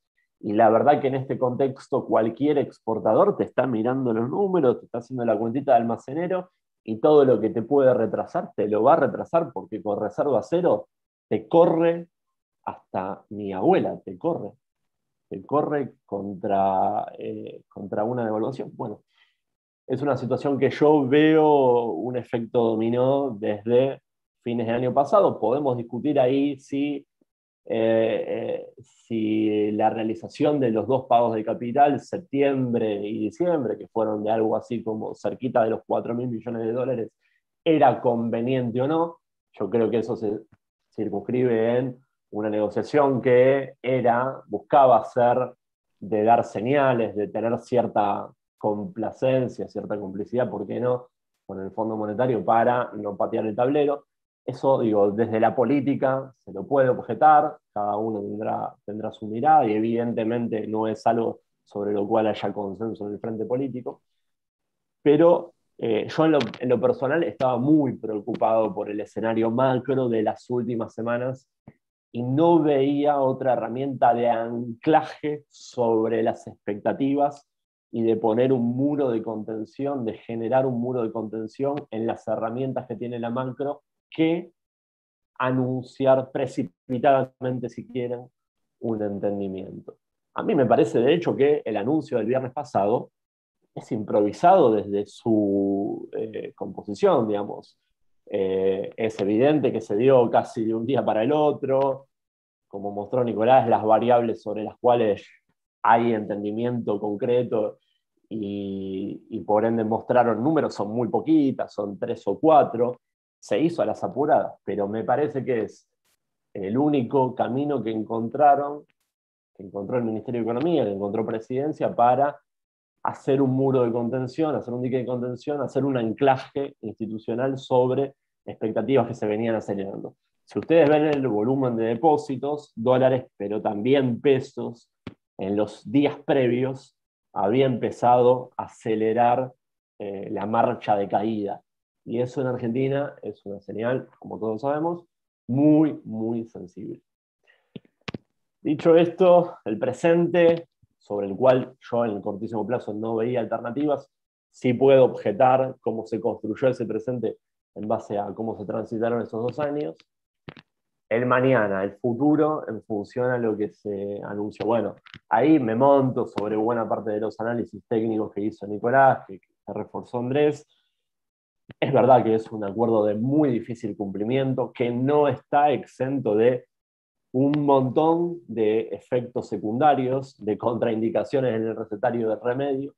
Y la verdad que en este contexto cualquier exportador te está mirando los números, te está haciendo la cuentita de almacenero, y todo lo que te puede retrasar, te lo va a retrasar, porque con reserva cero te corre, hasta mi abuela te corre, te corre contra, eh, contra una devaluación. Bueno, es una situación que yo veo un efecto dominó desde fines del año pasado. Podemos discutir ahí si, eh, eh, si la realización de los dos pagos de capital, septiembre y diciembre, que fueron de algo así como cerquita de los cuatro mil millones de dólares, era conveniente o no. Yo creo que eso se circunscribe en una negociación que era, buscaba ser de dar señales, de tener cierta complacencia, cierta complicidad, ¿por qué no?, con el Fondo Monetario para no patear el tablero. Eso, digo, desde la política se lo puede objetar, cada uno tendrá, tendrá su mirada, y evidentemente no es algo sobre lo cual haya consenso en el frente político, pero eh, yo en lo, en lo personal estaba muy preocupado por el escenario macro de las últimas semanas, y no veía otra herramienta de anclaje sobre las expectativas y de poner un muro de contención, de generar un muro de contención en las herramientas que tiene la macro, que anunciar precipitadamente, si quieren, un entendimiento. A mí me parece, de hecho, que el anuncio del viernes pasado es improvisado desde su eh, composición, digamos. Eh, es evidente que se dio casi de un día para el otro. Como mostró Nicolás, las variables sobre las cuales hay entendimiento concreto y, y por ende mostraron números son muy poquitas, son tres o cuatro. Se hizo a las apuradas, pero me parece que es el único camino que encontraron, que encontró el Ministerio de Economía, que encontró Presidencia, para hacer un muro de contención, hacer un dique de contención, hacer un anclaje institucional sobre expectativas que se venían acelerando. Si ustedes ven el volumen de depósitos, dólares, pero también pesos, en los días previos había empezado a acelerar eh, la marcha de caída. Y eso en Argentina es una señal, como todos sabemos, muy, muy sensible. Dicho esto, el presente, sobre el cual yo en el cortísimo plazo no veía alternativas, sí puedo objetar cómo se construyó ese presente en base a cómo se transitaron esos dos años. El mañana, el futuro, en función a lo que se anunció. Bueno, ahí me monto sobre buena parte de los análisis técnicos que hizo Nicolás, que, que reforzó Andrés. Es verdad que es un acuerdo de muy difícil cumplimiento, que no está exento de un montón de efectos secundarios, de contraindicaciones en el recetario de remedio.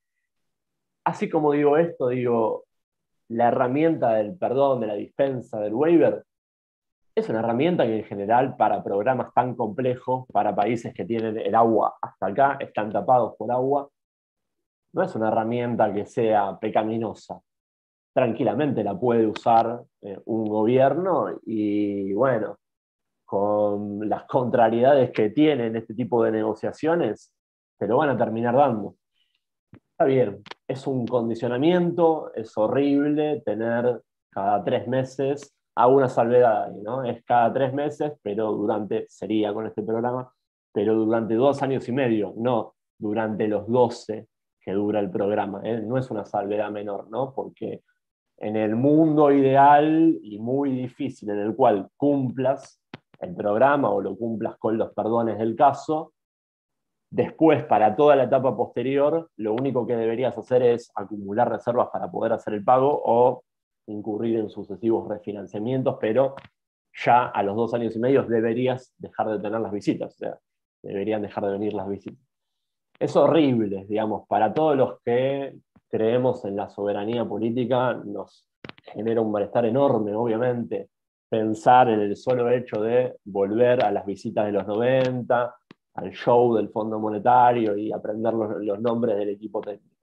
Así como digo esto, digo, la herramienta del perdón, de la dispensa, del waiver, es una herramienta que en general para programas tan complejos, para países que tienen el agua hasta acá, están tapados por agua, no es una herramienta que sea pecaminosa. Tranquilamente la puede usar eh, un gobierno y bueno, con las contrariedades que tienen este tipo de negociaciones, te lo van a terminar dando. Está bien, es un condicionamiento, es horrible tener cada tres meses, a una salvedad ahí, ¿no? Es cada tres meses, pero durante, sería con este programa, pero durante dos años y medio, no durante los doce que dura el programa, ¿eh? No es una salvedad menor, ¿no? Porque en el mundo ideal y muy difícil en el cual cumplas el programa o lo cumplas con los perdones del caso, después para toda la etapa posterior lo único que deberías hacer es acumular reservas para poder hacer el pago o incurrir en sucesivos refinanciamientos, pero ya a los dos años y medio deberías dejar de tener las visitas, o sea, deberían dejar de venir las visitas. Es horrible, digamos, para todos los que creemos en la soberanía política, nos genera un malestar enorme, obviamente, pensar en el solo hecho de volver a las visitas de los noventa, al show del Fondo Monetario y aprender los, los nombres del equipo técnico.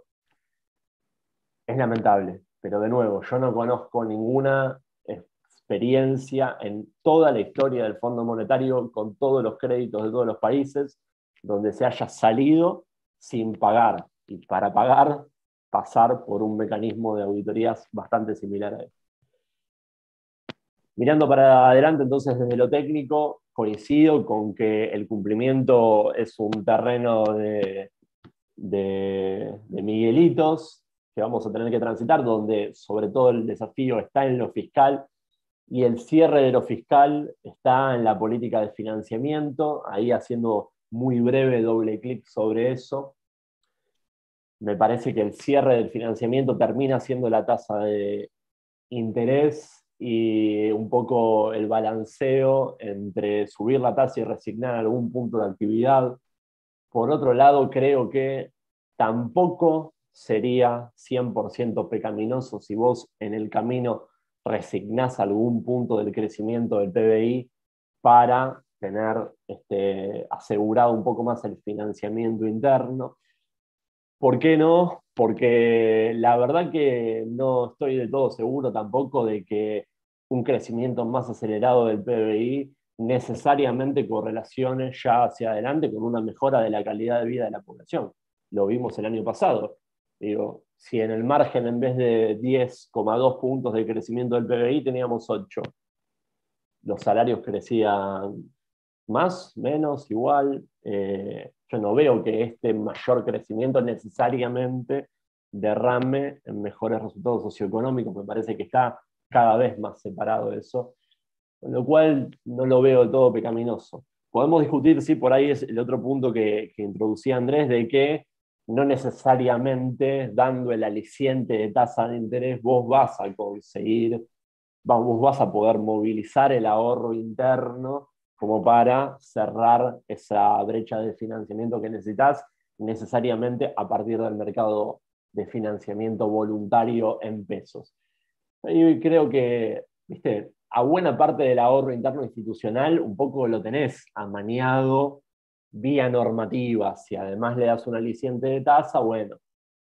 Es lamentable, pero de nuevo, yo no conozco ninguna experiencia en toda la historia del Fondo Monetario, con todos los créditos de todos los países, donde se haya salido sin pagar, y para pagar, pasar por un mecanismo de auditorías bastante similar a este. Mirando para adelante, entonces, desde lo técnico, coincido con que el cumplimiento es un terreno de, de, de Miguelitos que vamos a tener que transitar, donde sobre todo el desafío está en lo fiscal, y el cierre de lo fiscal está en la política de financiamiento. Ahí, haciendo muy breve doble clic sobre eso, me parece que el cierre del financiamiento termina siendo la tasa de interés y un poco el balanceo entre subir la tasa y resignar algún punto de actividad. Por otro lado, creo que tampoco sería cien por ciento pecaminoso si vos en el camino resignás algún punto del crecimiento del P B I para tener este, asegurado un poco más el financiamiento interno. ¿Por qué no? Porque la verdad que no estoy de todo seguro tampoco de que un crecimiento más acelerado del P B I necesariamente correlacione ya hacia adelante con una mejora de la calidad de vida de la población. Lo vimos el año pasado. Digo, si en el margen, en vez de diez coma dos puntos de crecimiento del P B I, teníamos ocho, los salarios crecían más, menos, igual. Eh, yo no veo que este mayor crecimiento necesariamente derrame en mejores resultados socioeconómicos. Me parece que está cada vez más separado de eso, con lo cual no lo veo del todo pecaminoso. Podemos discutir, sí, por ahí es el otro punto que, que introducía Andrés, de que no necesariamente dando el aliciente de tasa de interés vos vas a conseguir, vos vas a poder movilizar el ahorro interno como para cerrar esa brecha de financiamiento que necesitas necesariamente a partir del mercado de financiamiento voluntario en pesos. Y creo que, viste, a buena parte del ahorro interno institucional un poco lo tenés amañado vía normativa. Si además le das un aliciente de tasa, bueno,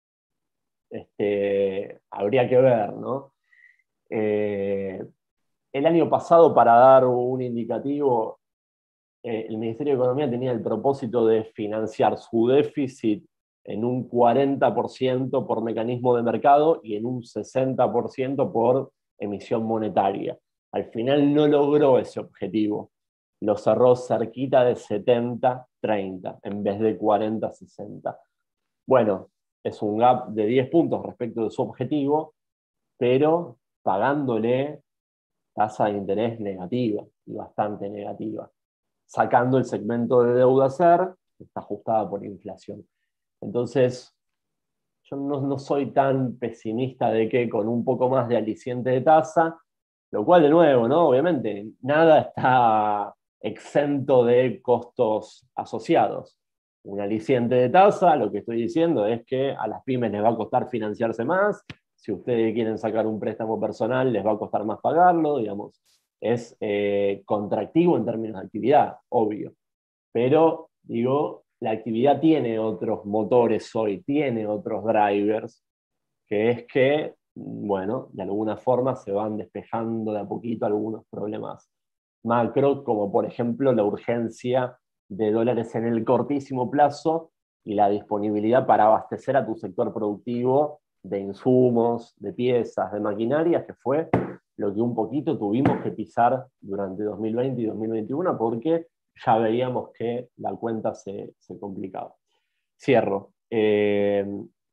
este, habría que ver, ¿no? Eh, el año pasado, para dar un indicativo, eh, el Ministerio de Economía tenía el propósito de financiar su déficit en un cuarenta por ciento por mecanismo de mercado y en un sesenta por ciento por emisión monetaria. Al final no logró ese objetivo. Lo cerró cerquita de setenta treinta en vez de cuarenta sesenta. Bueno, es un gap de diez puntos respecto de su objetivo, pero pagándole tasa de interés negativa, y bastante negativa, sacando el segmento de deuda SER, que está ajustada por inflación. Entonces, yo no, no soy tan pesimista de que con un poco más de aliciente de tasa, lo cual, de nuevo, ¿no? Obviamente, nada está exento de costos asociados. Un aliciente de tasa, lo que estoy diciendo es que a las pymes les va a costar financiarse más. Si ustedes quieren sacar un préstamo personal, les va a costar más pagarlo, digamos. Es eh, contractivo en términos de actividad, obvio. Pero, digo, la actividad tiene otros motores hoy, tiene otros drivers, que es que, bueno, de alguna forma se van despejando de a poquito algunos problemas macro, como por ejemplo la urgencia de dólares en el cortísimo plazo y la disponibilidad para abastecer a tu sector productivo de insumos, de piezas, de maquinarias, que fue lo que un poquito tuvimos que pisar durante dos mil veinte y dos mil veintiuno, porque ya veíamos que la cuenta se, se complicaba. Cierro. Eh,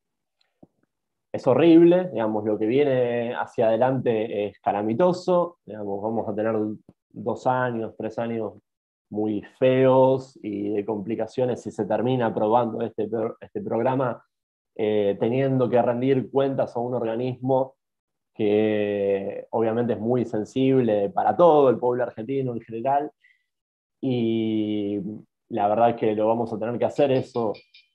es horrible, digamos, lo que viene hacia adelante es calamitoso, digamos, vamos a tener dos años, tres años muy feos y de complicaciones si se termina aprobando este, este programa, eh, teniendo que rendir cuentas a un organismo que obviamente es muy sensible para todo el pueblo argentino en general, y la verdad que lo vamos a tener que hacer eso,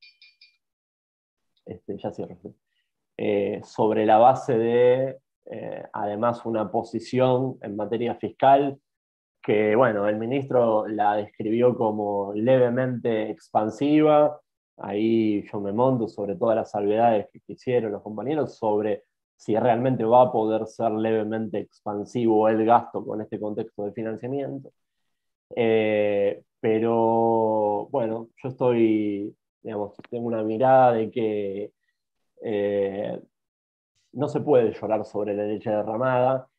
este, ya cierro, eh, sobre la base de, eh, además, una posición en materia fiscal que, bueno, el ministro la describió como levemente expansiva. Ahí yo me monto sobre todas las salvedades que hicieron los compañeros sobre si realmente va a poder ser levemente expansivo el gasto con este contexto de financiamiento. Eh, pero, bueno, yo estoy, digamos, tengo una mirada de que eh, no se puede llorar sobre la leche derramada,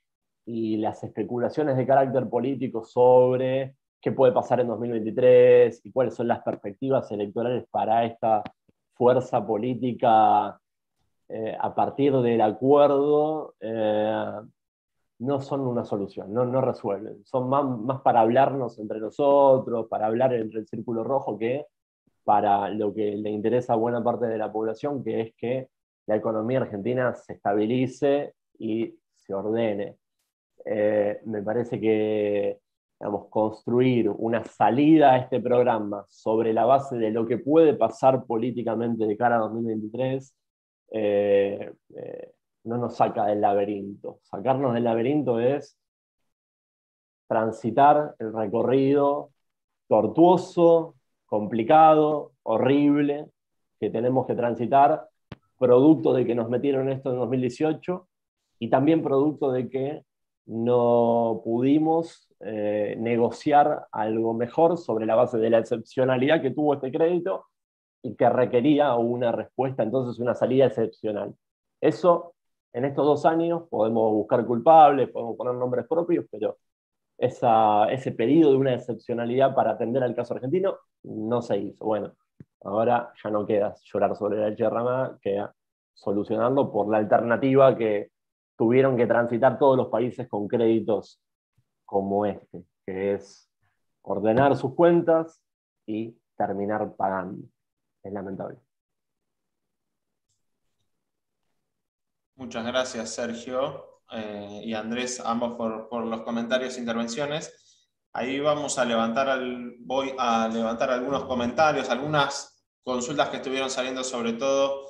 y las especulaciones de carácter político sobre qué puede pasar en dos mil veintitrés y cuáles son las perspectivas electorales para esta fuerza política eh, a partir del acuerdo, eh, no son una solución, no, no resuelven. Son más, más para hablarnos entre nosotros, para hablar entre el círculo rojo, que para lo que le interesa a buena parte de la población, que es que la economía argentina se estabilice y se ordene. Eh, me parece que, digamos, construir una salida a este programa sobre la base de lo que puede pasar políticamente de cara a dos mil veintitrés eh, eh, no nos saca del laberinto. Sacarnos del laberinto es transitar el recorrido tortuoso, complicado, horrible, que tenemos que transitar, producto de que nos metieron esto en dos mil dieciocho y también producto de que no pudimos eh, negociar algo mejor sobre la base de la excepcionalidad que tuvo este crédito y que requería una respuesta, entonces una salida excepcional. Eso, en estos dos años, podemos buscar culpables, podemos poner nombres propios, pero esa, ese pedido de una excepcionalidad para atender al caso argentino no se hizo. Bueno, ahora ya no queda llorar sobre la leche derramada, queda solucionarlo por la alternativa que tuvieron que transitar todos los países con créditos como este, que es ordenar sus cuentas y terminar pagando. Es lamentable. Muchas gracias, Sergio eh, y Andrés, ambos por, por los comentarios e intervenciones. Ahí vamos a levantar, al, voy a levantar algunos comentarios, algunas consultas que estuvieron saliendo sobre todo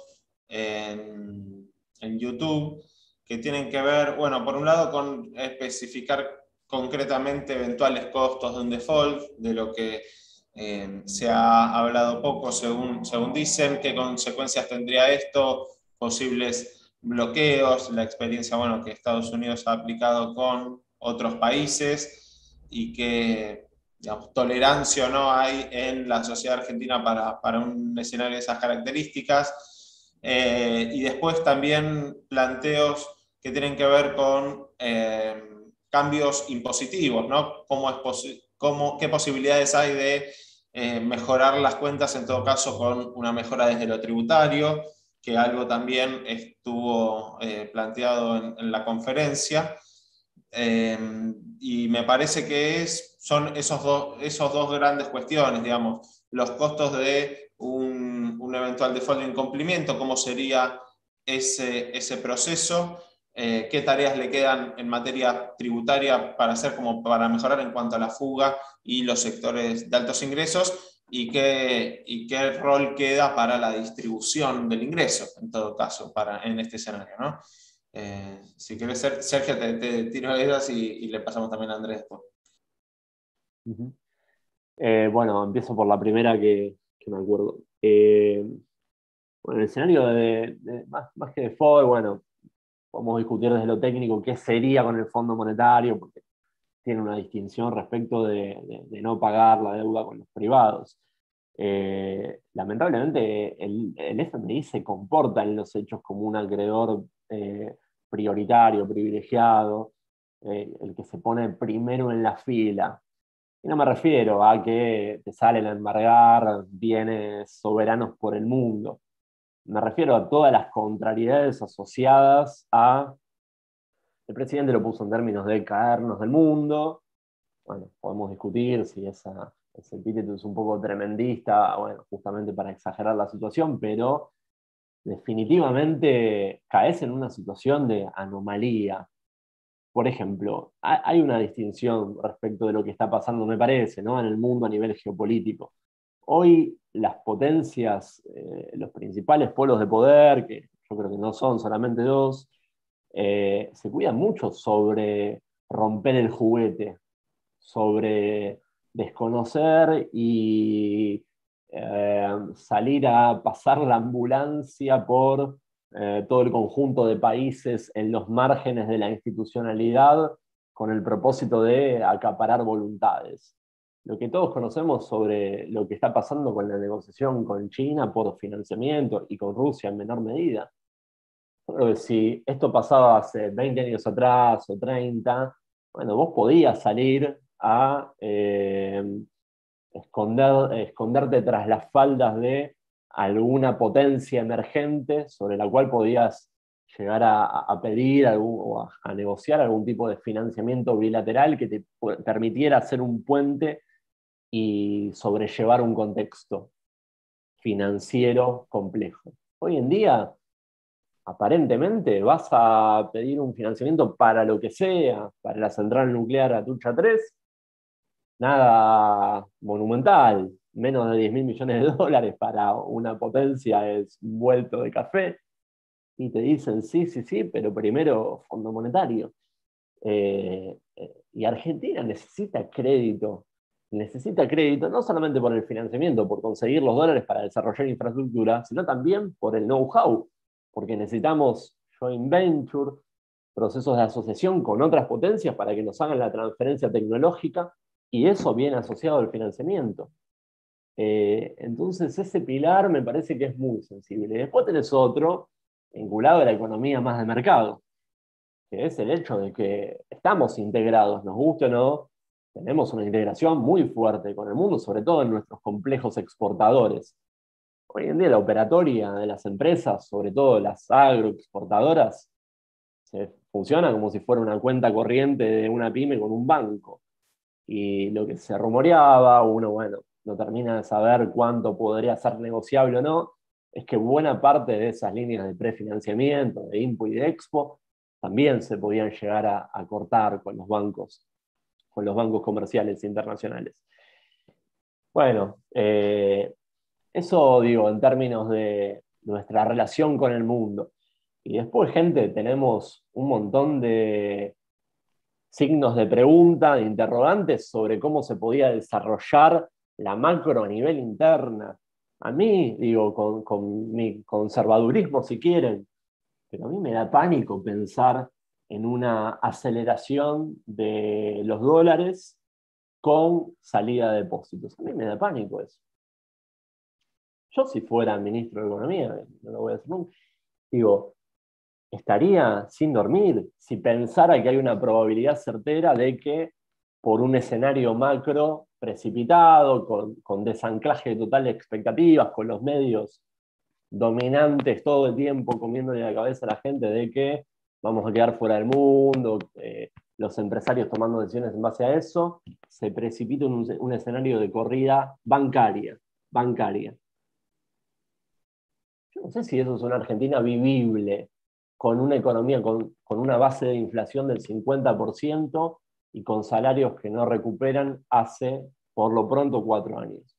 en, en YouTube, que tienen que ver, bueno, por un lado con especificar concretamente eventuales costos de un default, de lo que eh, se ha hablado poco según, según dicen, qué consecuencias tendría esto, posibles bloqueos, la experiencia bueno, que Estados Unidos ha aplicado con otros países y que digamos, tolerancia o no hay en la sociedad argentina para, para un escenario de esas características. Eh, y después también planteos que tienen que ver con eh, cambios impositivos, ¿no? ¿Cómo es posi- cómo, ¿Qué posibilidades hay de eh, mejorar las cuentas, en todo caso, con una mejora desde lo tributario? Que algo también estuvo eh, planteado en, en, la conferencia. Eh, y me parece que es, son esos, do, esos dos grandes cuestiones, digamos, los costos de un, un eventual default de incumplimiento, cómo sería ese, ese proceso, eh, qué tareas le quedan en materia tributaria para hacer como para mejorar en cuanto a la fuga y los sectores de altos ingresos, y qué, y qué rol queda para la distribución del ingreso, en todo caso, para, en este escenario, ¿no? Eh, si quieres, Sergio, te, te tiro esas y, y le pasamos también a Andrés después. Uh-huh. Eh, bueno, empiezo por la primera que, que me acuerdo. Eh, bueno, el escenario de, de más, más que default, bueno, podemos discutir desde lo técnico qué sería con el Fondo Monetario, porque tiene una distinción respecto de, de, de no pagar la deuda con los privados. Eh, lamentablemente, el, el F M I se comporta en los hechos como un acreedor eh, prioritario, privilegiado, eh, el que se pone primero en la fila. Y no me refiero a que te salen a embargar bienes soberanos por el mundo. Me refiero a todas las contrariedades asociadas a... El presidente lo puso en términos de caernos del mundo. Bueno, podemos discutir si esa, ese epíteto es un poco tremendista, bueno, justamente para exagerar la situación, pero definitivamente caes en una situación de anomalía. Por ejemplo, hay una distinción respecto de lo que está pasando, me parece, ¿no? En el mundo a nivel geopolítico. Hoy las potencias, eh, los principales polos de poder, que yo creo que no son solamente dos, eh, se cuidan mucho sobre romper el juguete, sobre desconocer y eh, salir a pasar la ambulancia por eh, todo el conjunto de países en los márgenes de la institucionalidad con el propósito de acaparar voluntades. Lo que todos conocemos sobre lo que está pasando con la negociación con China por financiamiento y con Rusia en menor medida. Creo que si esto pasaba hace veinte años atrás o treinta, bueno, vos podías salir a eh, esconder, esconderte tras las faldas de alguna potencia emergente sobre la cual podías llegar a, a pedir algún, o a, a negociar algún tipo de financiamiento bilateral que te permitiera hacer un puente y sobrellevar un contexto financiero complejo. Hoy en día, aparentemente, vas a pedir un financiamiento para lo que sea, para la central nuclear Atucha tres, nada monumental, menos de diez mil millones de dólares para una potencia es un vuelto de café, y te dicen sí, sí, sí, pero primero Fondo Monetario. Eh, eh, y Argentina necesita crédito, necesita crédito no solamente por el financiamiento, por conseguir los dólares para desarrollar infraestructura, sino también por el know-how, porque necesitamos joint venture, procesos de asociación con otras potencias para que nos hagan la transferencia tecnológica, y eso viene asociado al financiamiento. Eh, entonces ese pilar me parece que es muy sensible. Después tenés otro, vinculado a la economía más de mercado, que es el hecho de que estamos integrados, nos guste o no, tenemos una integración muy fuerte con el mundo, sobre todo en nuestros complejos exportadores. Hoy en día la operatoria de las empresas, sobre todo las agroexportadoras, se funciona como si fuera una cuenta corriente de una pyme con un banco. Y lo que se rumoreaba, uno, bueno, no termina de saber cuánto podría ser negociable o no, es que buena parte de esas líneas de prefinanciamiento, de INPO y de Expo, también se podían llegar a, a cortar con los bancos, con los bancos comerciales internacionales. Bueno, eh, eso digo en términos de nuestra relación con el mundo. Y después, gente, tenemos un montón de signos de pregunta, de interrogantes sobre cómo se podía desarrollar la macro a nivel interna. A mí, digo, con, con mi conservadurismo, si quieren, pero a mí me da pánico pensar en una aceleración de los dólares con salida de depósitos. A mí me da pánico eso. Yo, si fuera ministro de Economía, no lo voy a hacer nunca, digo, estaría sin dormir si pensara que hay una probabilidad certera de que por un escenario macro precipitado, con, con desanclaje total de expectativas, con los medios dominantes todo el tiempo comiéndole la cabeza a la gente de que vamos a quedar fuera del mundo, eh, los empresarios tomando decisiones en base a eso, se precipita un, un escenario de corrida bancaria, bancaria. Yo no sé si eso es una Argentina vivible, con una economía con, con una base de inflación del cincuenta por ciento y con salarios que no recuperan hace, por lo pronto, cuatro años.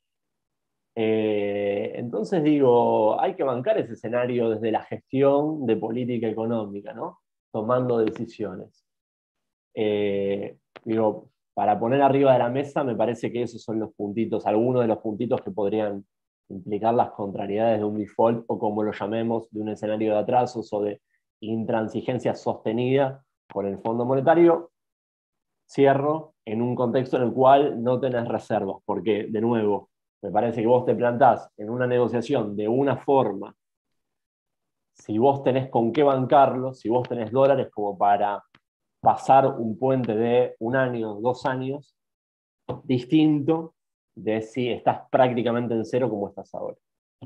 Eh, entonces digo, hay que bancar ese escenario desde la gestión de política económica, ¿no? Tomando decisiones. Eh, digo, para poner arriba de la mesa, me parece que esos son los puntitos, algunos de los puntitos que podrían implicar las contrariedades de un default, o como lo llamemos, de un escenario de atrasos o de intransigencia sostenida con el Fondo Monetario. Cierro en un contexto en el cual no tenés reservas, porque, de nuevo, me parece que vos te plantás en una negociación de una forma, si vos tenés con qué bancarlo, si vos tenés dólares como para pasar un puente de un año, dos años, distinto de si estás prácticamente en cero como estás ahora.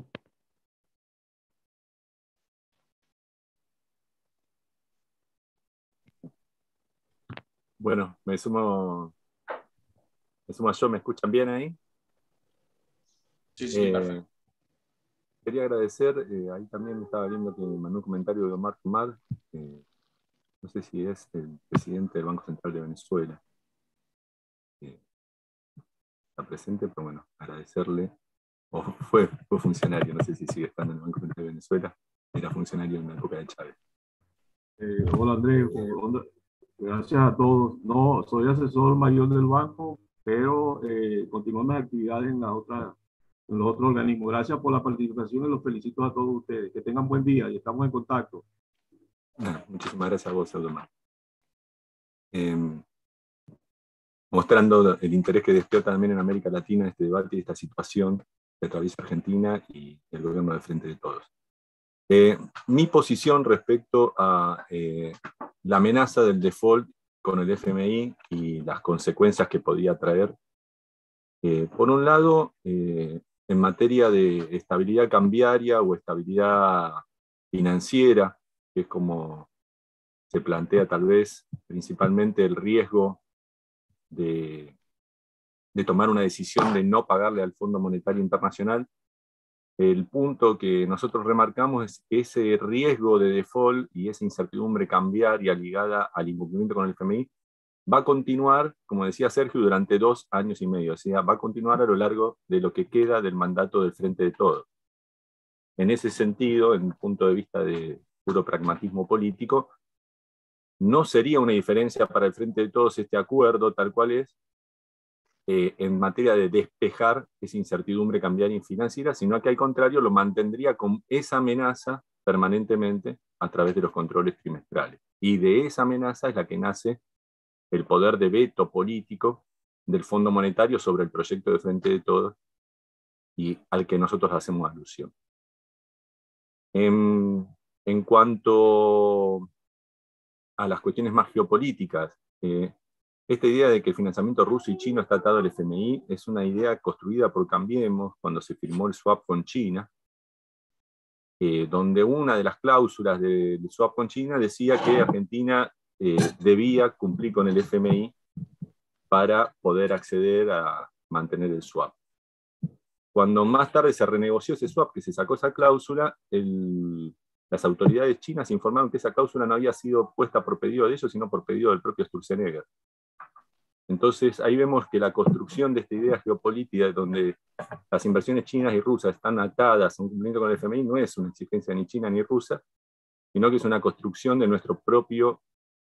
Bueno, me sumo, me sumo yo, ¿me escuchan bien ahí? Sí, sí, Eh, perfecto. Quería agradecer, eh, ahí también estaba viendo que mandó un comentario de Omar Kumar, eh, no sé si es el presidente del Banco Central de Venezuela. Eh, está presente, pero bueno, agradecerle. O fue, fue funcionario, no sé si sigue estando en el Banco Central de Venezuela, era funcionario en la época de Chávez. Eh, hola Andrés, eh, onda, gracias a todos. No, soy asesor mayor del banco, pero eh, continúo mis actividades en, la otra, en los otros organismos. Gracias por la participación y los felicito a todos ustedes. Que tengan buen día y estamos en contacto. No, muchísimas gracias a vos, Aldomar. Eh, mostrando el interés que despierta también en América Latina este debate y esta situación que atraviesa Argentina y el gobierno del Frente de Todos. Eh, mi posición respecto a eh, la amenaza del default con el F M I y las consecuencias que podía traer. Eh, por un lado, eh, en materia de estabilidad cambiaria o estabilidad financiera, que es como se plantea tal vez principalmente el riesgo de, de tomar una decisión de no pagarle al Fondo Monetario Internacional. El punto que nosotros remarcamos es ese riesgo de default y esa incertidumbre cambiaria ligada al incumplimiento con el F M I va a continuar, como decía Sergio, durante dos años y medio. O sea, va a continuar a lo largo de lo que queda del mandato del Frente de Todos. En ese sentido, en el punto de vista de puro pragmatismo político, no sería una diferencia para el Frente de Todos este acuerdo tal cual es, Eh, en materia de despejar esa incertidumbre cambiaria y financiera, sino que al contrario lo mantendría con esa amenaza permanentemente a través de los controles trimestrales. Y de esa amenaza es la que nace el poder de veto político del Fondo Monetario sobre el proyecto de Frente de Todos y al que nosotros hacemos alusión. En, en cuanto a las cuestiones más geopolíticas, eh, esta idea de que el financiamiento ruso y chino está atado al F M I es una idea construida por Cambiemos cuando se firmó el swap con China, eh, donde una de las cláusulas del swap con China decía que Argentina eh, debía cumplir con el F M I para poder acceder a mantener el swap. Cuando más tarde se renegoció ese swap, que se sacó esa cláusula, el, las autoridades chinas informaron que esa cláusula no había sido puesta por pedido de ellos, sino por pedido del propio Sturzenegger. Entonces ahí vemos que la construcción de esta idea geopolítica, donde las inversiones chinas y rusas están atadas a un cumplimiento con el F M I, no es una exigencia ni china ni rusa, sino que es una construcción de nuestro propio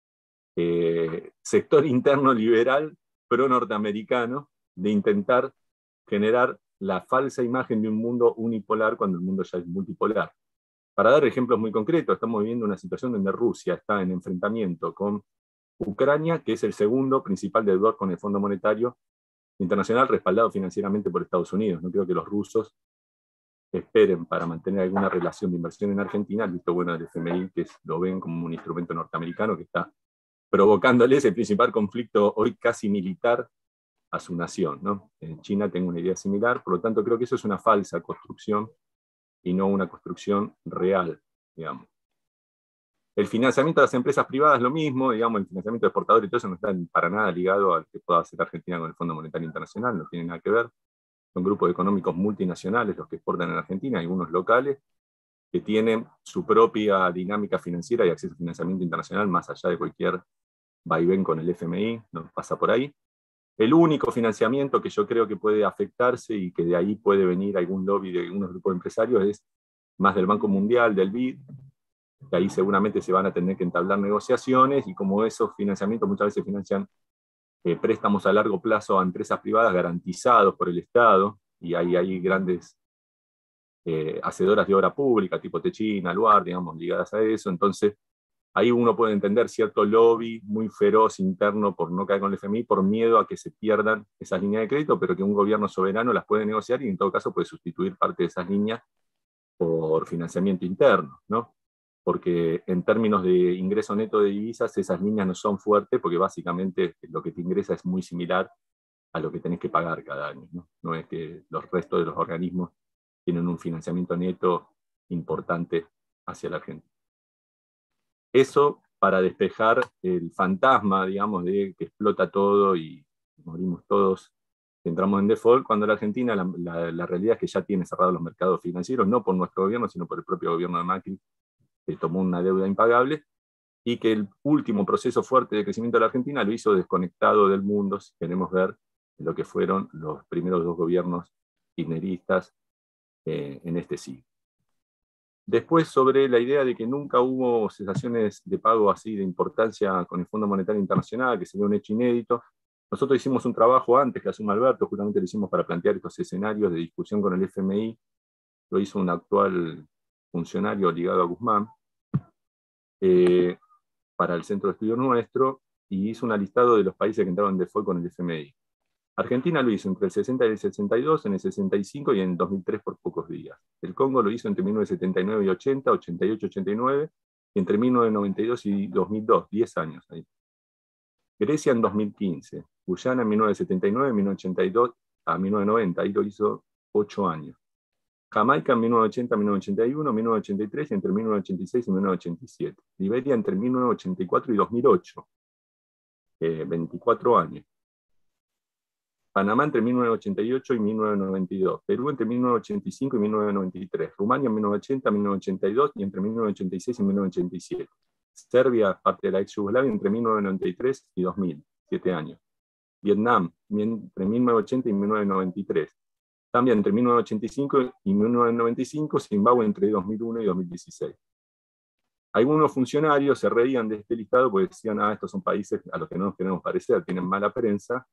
eh, sector interno liberal pro-norteamericano de intentar generar la falsa imagen de un mundo unipolar cuando el mundo ya es multipolar. Para dar ejemplos muy concretos, estamos viviendo una situación donde Rusia está en enfrentamiento con Ucrania, que es el segundo principal deudor con el Fondo Monetario Internacional, respaldado financieramente por Estados Unidos. No creo que los rusos esperen para mantener alguna relación de inversión en Argentina, el visto bueno del F M I, que lo ven como un instrumento norteamericano que está provocándoles el principal conflicto hoy casi militar a su nación, ¿no? En China tengo una idea similar, por lo tanto creo que eso es una falsa construcción y no una construcción real, digamos. El financiamiento de las empresas privadas es lo mismo, digamos, el financiamiento de exportadores y todo eso no está para nada ligado al que pueda hacer Argentina con el Fondo Monetario Internacional, no tiene nada que ver. Son grupos económicos multinacionales los que exportan en Argentina, algunos locales, que tienen su propia dinámica financiera y acceso a financiamiento internacional más allá de cualquier vaivén con el F M I, no pasa por ahí. El único financiamiento que yo creo que puede afectarse y que de ahí puede venir algún lobby de algunos grupos empresarios es más del Banco Mundial, del B I D, que ahí seguramente se van a tener que entablar negociaciones, y como esos financiamientos muchas veces financian eh, préstamos a largo plazo a empresas privadas garantizados por el Estado, y ahí hay grandes eh, hacedoras de obra pública, tipo Techín, Aluar, digamos, ligadas a eso, entonces ahí uno puede entender cierto lobby muy feroz interno por no caer con el F M I, por miedo a que se pierdan esas líneas de crédito, pero que un gobierno soberano las puede negociar y en todo caso puede sustituir parte de esas líneas por financiamiento interno, ¿no? Porque en términos de ingreso neto de divisas, esas líneas no son fuertes, porque básicamente lo que te ingresa es muy similar a lo que tenés que pagar cada año, ¿no? No es que los restos de los organismos tienen un financiamiento neto importante hacia la Argentina. Eso para despejar el fantasma, digamos, de que explota todo y morimos todos, entramos en default, cuando la Argentina, la, la, la realidad es que ya tiene cerrados los mercados financieros, no por nuestro gobierno, sino por el propio gobierno de Macri, que tomó una deuda impagable, y que el último proceso fuerte de crecimiento de la Argentina lo hizo desconectado del mundo, si queremos ver lo que fueron los primeros dos gobiernos kirchneristas eh, en este siglo. Después, sobre la idea de que nunca hubo cesaciones de pago así de importancia con el Fondo Monetario Internacional, que sería un hecho inédito, nosotros hicimos un trabajo antes que asuma Alberto, justamente lo hicimos para plantear estos escenarios de discusión con el F M I, lo hizo un actual funcionario ligado a Guzmán, eh, para el centro de estudio nuestro, y hizo un listado de los países que entraron en default con el F M I. Argentina lo hizo entre el sesenta y el sesenta y dos, en el sesenta y cinco y en dos mil tres por pocos días. El Congo lo hizo entre mil novecientos setenta y nueve y ochenta, ochenta y ocho, ochenta y nueve, y entre mil novecientos noventa y dos y dos mil dos, diez años ahí. Grecia en dos mil quince, Guyana en mil novecientos setenta y nueve, mil novecientos ochenta y dos a mil novecientos noventa, ahí lo hizo ocho años. Jamaica en mil novecientos ochenta, mil novecientos ochenta y uno, mil novecientos ochenta y tres y entre mil novecientos ochenta y seis y mil novecientos ochenta y siete. Liberia entre mil novecientos ochenta y cuatro y dos mil ocho, eh, veinticuatro años. Panamá entre mil novecientos ochenta y ocho y mil novecientos noventa y dos, Perú entre mil novecientos ochenta y cinco y mil novecientos noventa y tres, Rumania en mil novecientos ochenta, mil novecientos ochenta y dos y entre mil novecientos ochenta y seis y mil novecientos ochenta y siete. Serbia, parte de la ex Yugoslavia, entre mil novecientos noventa y tres y dos mil, siete años. Vietnam, entre mil novecientos ochenta y mil novecientos noventa y tres. Zambia entre mil novecientos ochenta y cinco y mil novecientos noventa y cinco, Zimbabue entre dos mil uno y dos mil dieciséis. Algunos funcionarios se reían de este listado porque decían, ah, estos son países a los que no nos queremos parecer, tienen mala prensa,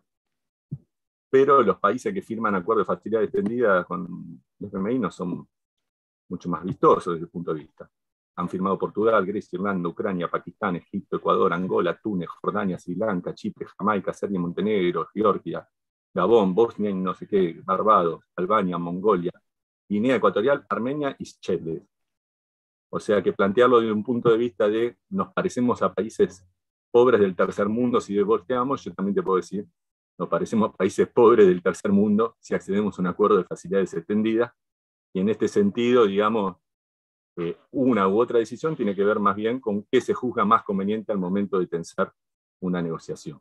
pero los países que firman acuerdos de facilidad extendida con el F M I no son mucho más vistosos desde el punto de vista. Han firmado Portugal, Grecia, Irlanda, Ucrania, Pakistán, Egipto, Ecuador, Angola, Túnez, Jordania, Sri Lanka, Chipre, Jamaica, Serbia, Montenegro, Georgia, Gabón, Bosnia y no sé qué, Barbados, Albania, Mongolia, Guinea Ecuatorial, Armenia y Chile. O sea que plantearlo desde un punto de vista de nos parecemos a países pobres del tercer mundo si volteamos, yo también te puedo decir, nos parecemos a países pobres del tercer mundo si accedemos a un acuerdo de facilidades extendidas, y en este sentido, digamos, eh, una u otra decisión tiene que ver más bien con qué se juzga más conveniente al momento de tensar una negociación.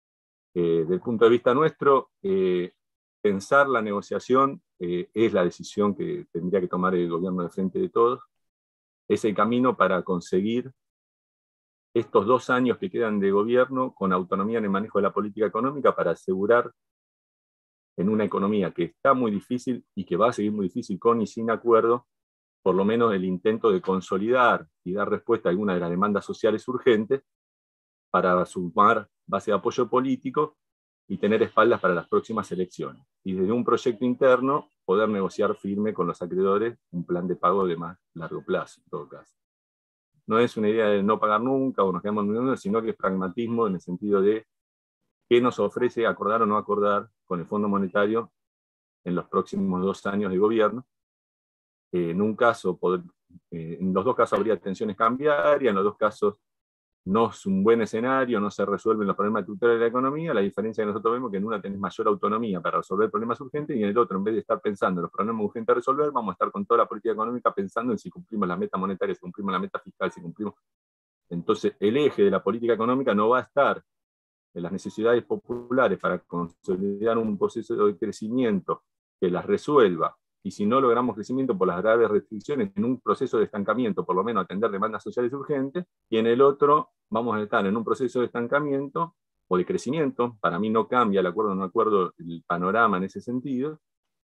Eh, desde el punto de vista nuestro, eh, pensar la negociación eh, es la decisión que tendría que tomar el gobierno de Frente de Todos, es el camino para conseguir estos dos años que quedan de gobierno con autonomía en el manejo de la política económica para asegurar en una economía que está muy difícil y que va a seguir muy difícil con y sin acuerdo, por lo menos el intento de consolidar y dar respuesta a algunas de las demandas sociales urgentes para sumar base de apoyo político y tener espaldas para las próximas elecciones. Y desde un proyecto interno poder negociar firme con los acreedores un plan de pago de más largo plazo, en todo caso. No es una idea de no pagar nunca o nos quedamos en uno, sino que es pragmatismo en el sentido de qué nos ofrece acordar o no acordar con el Fondo Monetario en los próximos dos años de gobierno. Eh, en un caso, poder, eh, en los dos casos habría tensiones cambiarias, en los dos casos no es un buen escenario, no se resuelven los problemas estructurales de la economía. La diferencia que nosotros vemos es que en una tenés mayor autonomía para resolver problemas urgentes y en el otro, en vez de estar pensando en los problemas urgentes a resolver, vamos a estar con toda la política económica pensando en si cumplimos la meta monetaria, si cumplimos la meta fiscal, si cumplimos. Entonces, el eje de la política económica no va a estar en las necesidades populares para consolidar un proceso de crecimiento que las resuelva, y si no logramos crecimiento por las graves restricciones, en un proceso de estancamiento, por lo menos atender demandas sociales urgentes, y en el otro vamos a estar en un proceso de estancamiento o de crecimiento. Para mí no cambia el acuerdo o no acuerdo el panorama en ese sentido,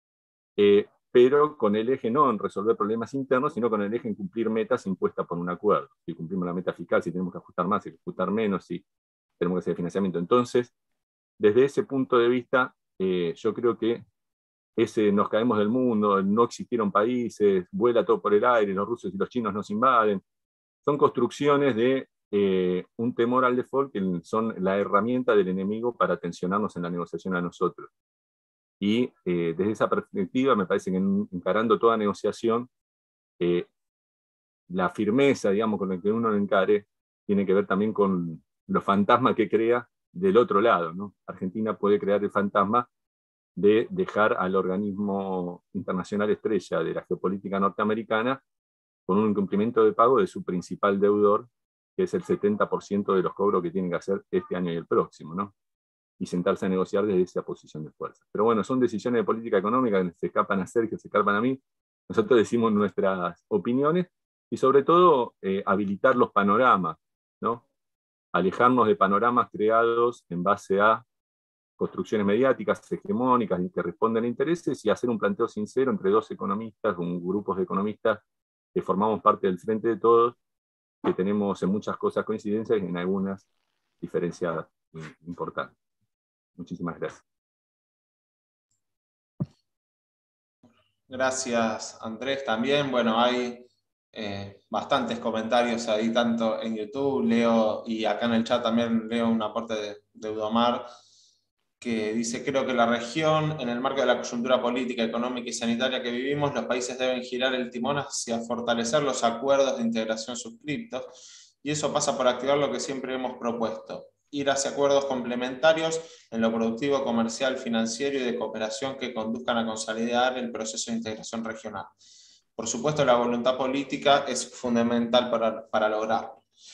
eh, pero con el eje no en resolver problemas internos, sino con el eje en cumplir metas impuestas por un acuerdo. Si cumplimos la meta fiscal, si tenemos que ajustar más, si ajustar menos, si tenemos que hacer financiamiento. Entonces, desde ese punto de vista, eh, yo creo que ese nos caemos del mundo, no existieron países, vuela todo por el aire, los rusos y los chinos nos invaden, son construcciones de eh, un temor al default que son la herramienta del enemigo para tensionarnos en la negociación a nosotros. Y eh, desde esa perspectiva me parece que encarando toda negociación, eh, la firmeza, digamos, con la que uno lo encare, tiene que ver también con los fantasmas que crea del otro lado, ¿no? Argentina puede crear el fantasma de dejar al organismo internacional estrella de la geopolítica norteamericana con un incumplimiento de pago de su principal deudor, que es el setenta por ciento de los cobros que tienen que hacer este año y el próximo, ¿no? Y sentarse a negociar desde esa posición de fuerza. Pero bueno, son decisiones de política económica que se escapan a Sergio, se escapan a mí. Nosotros decimos nuestras opiniones y sobre todo eh, habilitar los panoramas, ¿no? Alejarnos de panoramas creados en base a construcciones mediáticas hegemónicas que responden a intereses y hacer un planteo sincero entre dos economistas, un grupo de economistas que formamos parte del Frente de Todos, que tenemos en muchas cosas coincidencias y en algunas diferencias importantes. Muchísimas gracias. Gracias, Andrés, también. Bueno, hay eh, bastantes comentarios ahí, tanto en YouTube, leo, y acá en el chat también leo un aporte de, de Udomar. que dice: creo que la región, en el marco de la coyuntura política, económica y sanitaria que vivimos, los países deben girar el timón hacia fortalecer los acuerdos de integración suscriptos, y eso pasa por activar lo que siempre hemos propuesto: ir hacia acuerdos complementarios en lo productivo, comercial, financiero y de cooperación que conduzcan a consolidar el proceso de integración regional. Por supuesto, la voluntad política es fundamental para, para lograrlo.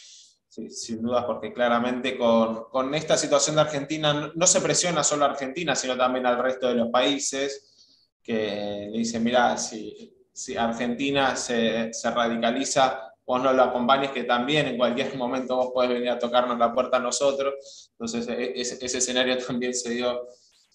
Sí, sin duda, porque claramente con, con esta situación de Argentina no, no se presiona solo a Argentina, sino también al resto de los países, que le dicen: mira, si, si Argentina se, se radicaliza, vos no lo acompañes, que también en cualquier momento vos podés venir a tocarnos la puerta a nosotros. Entonces ese, ese escenario también se dio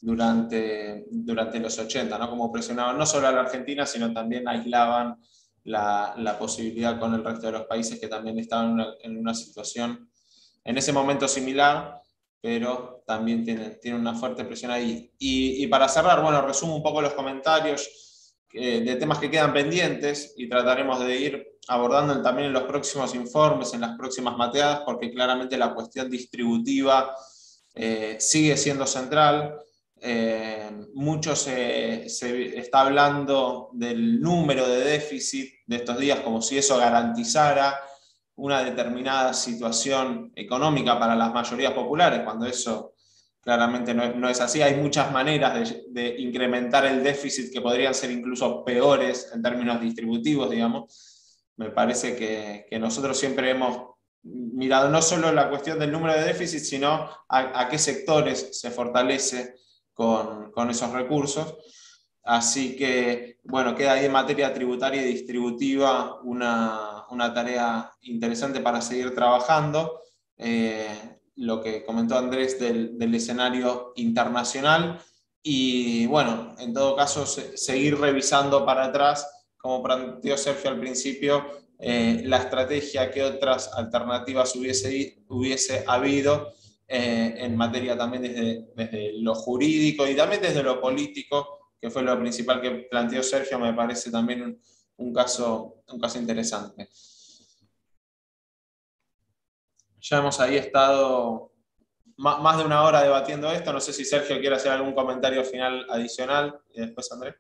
durante, durante los ochenta, ¿no? Como presionaban no solo a la Argentina, sino también aislaban La, la posibilidad con el resto de los países que también estaban en una, en una situación en ese momento similar, pero también tienen, tienen una fuerte presión ahí. Y, y para cerrar, bueno, resumo un poco los comentarios eh, de temas que quedan pendientes y trataremos de ir abordando también en los próximos informes, en las próximas mateadas, porque claramente la cuestión distributiva eh, sigue siendo central. Eh, mucho se, se está hablando del número de déficit de estos días como si eso garantizara una determinada situación económica para las mayorías populares, cuando eso claramente no es, no es así. Hay muchas maneras de, de incrementar el déficit que podrían ser incluso peores en términos distributivos, digamos. Me parece que, que nosotros siempre hemos mirado no solo la cuestión del número de déficit, sino a, a qué sectores se fortalece Con, con esos recursos. Así que, bueno, queda ahí en materia tributaria y distributiva una, una tarea interesante para seguir trabajando. Eh, lo que comentó Andrés del, del escenario internacional y, bueno, en todo caso, se, seguir revisando para atrás, como planteó Sergio al principio, eh, la estrategia, qué otras alternativas hubiese, hubiese habido Eh, en materia también desde, desde lo jurídico y también desde lo político, que fue lo principal que planteó Sergio. Me parece también un, un, caso, un caso interesante. Ya hemos ahí estado más, más de una hora debatiendo esto. No sé si Sergio quiere hacer algún comentario final adicional y después Andrés.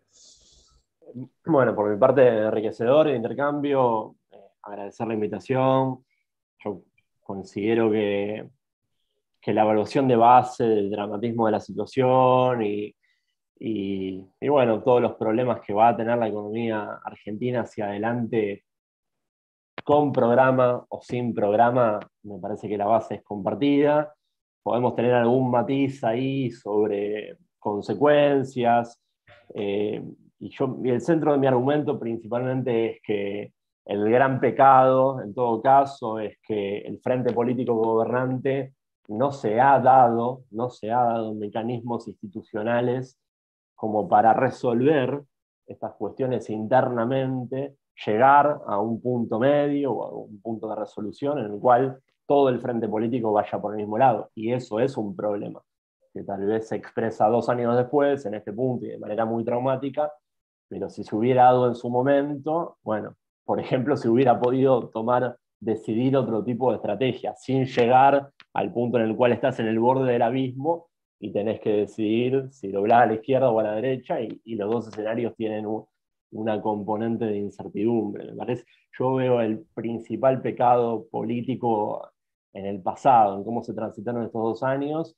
Bueno, por mi parte, enriquecedor el intercambio, eh, agradecer la invitación. Yo considero que que la evaluación de base del dramatismo de la situación y, y, y bueno, todos los problemas que va a tener la economía argentina hacia adelante, con programa o sin programa, me parece que la base es compartida. Podemos tener algún matiz ahí sobre consecuencias, eh, y, yo, y el centro de mi argumento principalmente es que el gran pecado, en todo caso, es que el frente político gobernante no se ha dado, no se ha dado mecanismos institucionales como para resolver estas cuestiones internamente, llegar a un punto medio o a un punto de resolución en el cual todo el frente político vaya por el mismo lado. Y eso es un problema que tal vez se expresa dos años después, en este punto y de manera muy traumática, pero si se hubiera dado en su momento, bueno, por ejemplo, se hubiera podido tomar, decidir otro tipo de estrategia, sin llegar al punto en el cual estás en el borde del abismo y tenés que decidir si doblás a la izquierda o a la derecha, y, y los dos escenarios tienen un, una componente de incertidumbre. Me parece, yo veo el principal pecado político en el pasado, en cómo se transitaron estos dos años,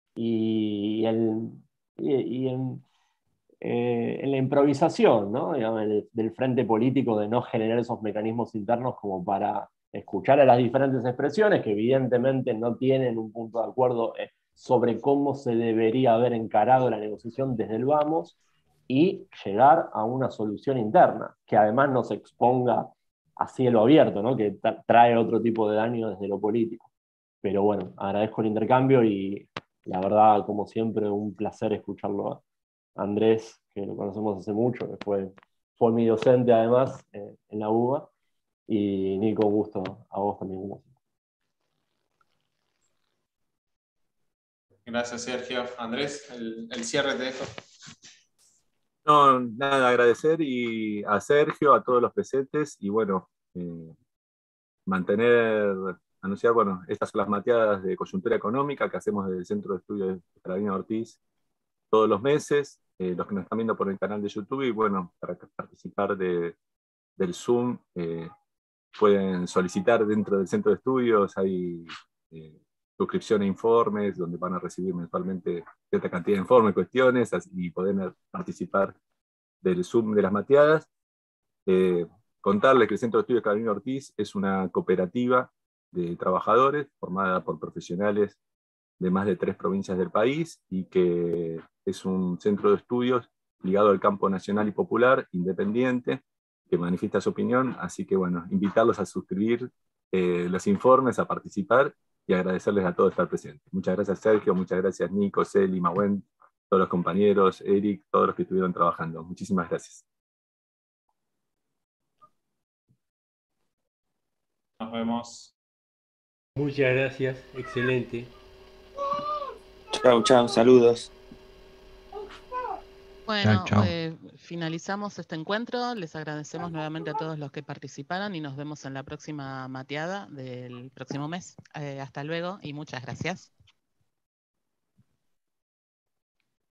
y, el, y, y en, eh, en la improvisación, ¿no? Digamos, el, del frente político, de no generar esos mecanismos internos como para escuchar a las diferentes expresiones, que evidentemente no tienen un punto de acuerdo eh, sobre cómo se debería haber encarado la negociación desde el vamos, y llegar a una solución interna, que además nos exponga a cielo abierto, ¿no? Que tra trae otro tipo de daño desde lo político. Pero bueno, agradezco el intercambio y la verdad, como siempre, un placer escucharlo a Andrés, que lo conocemos hace mucho, que fue, fue mi docente además eh, en la U B A, y Nico, un gusto a vos también. Gracias, Sergio. Andrés, el, el cierre te dejo. No, nada, agradecer y a Sergio, a todos los presentes, y bueno, eh, mantener anunciar, bueno, estas son las mateadas de coyuntura económica que hacemos desde el Centro de Estudios de Escalabrino Ortiz todos los meses, eh, los que nos están viendo por el canal de YouTube, y bueno, para participar de, del Zoom, eh, pueden solicitar dentro del Centro de Estudios, hay eh, suscripción a informes, donde van a recibir mensualmente cierta cantidad de informes, cuestiones, y poder participar del Zoom de las mateadas. Eh, contarles que el Centro de Estudios Escalabrino Ortiz es una cooperativa de trabajadores formada por profesionales de más de tres provincias del país, y que es un centro de estudios ligado al campo nacional y popular, independiente, que manifiesta su opinión. Así que bueno, invitarlos a suscribir eh, los informes, a participar, y agradecerles a todos estar presentes. Muchas gracias, Sergio, muchas gracias, Nico, Celi, Mahuen, todos los compañeros, Eric, todos los que estuvieron trabajando. Muchísimas gracias. Nos vemos. Muchas gracias, excelente. Chao, chao, saludos. Bueno, Chao, chao. eh, finalizamos este encuentro. Les agradecemos nuevamente a todos los que participaron y nos vemos en la próxima mateada del próximo mes. Eh, hasta luego y muchas gracias.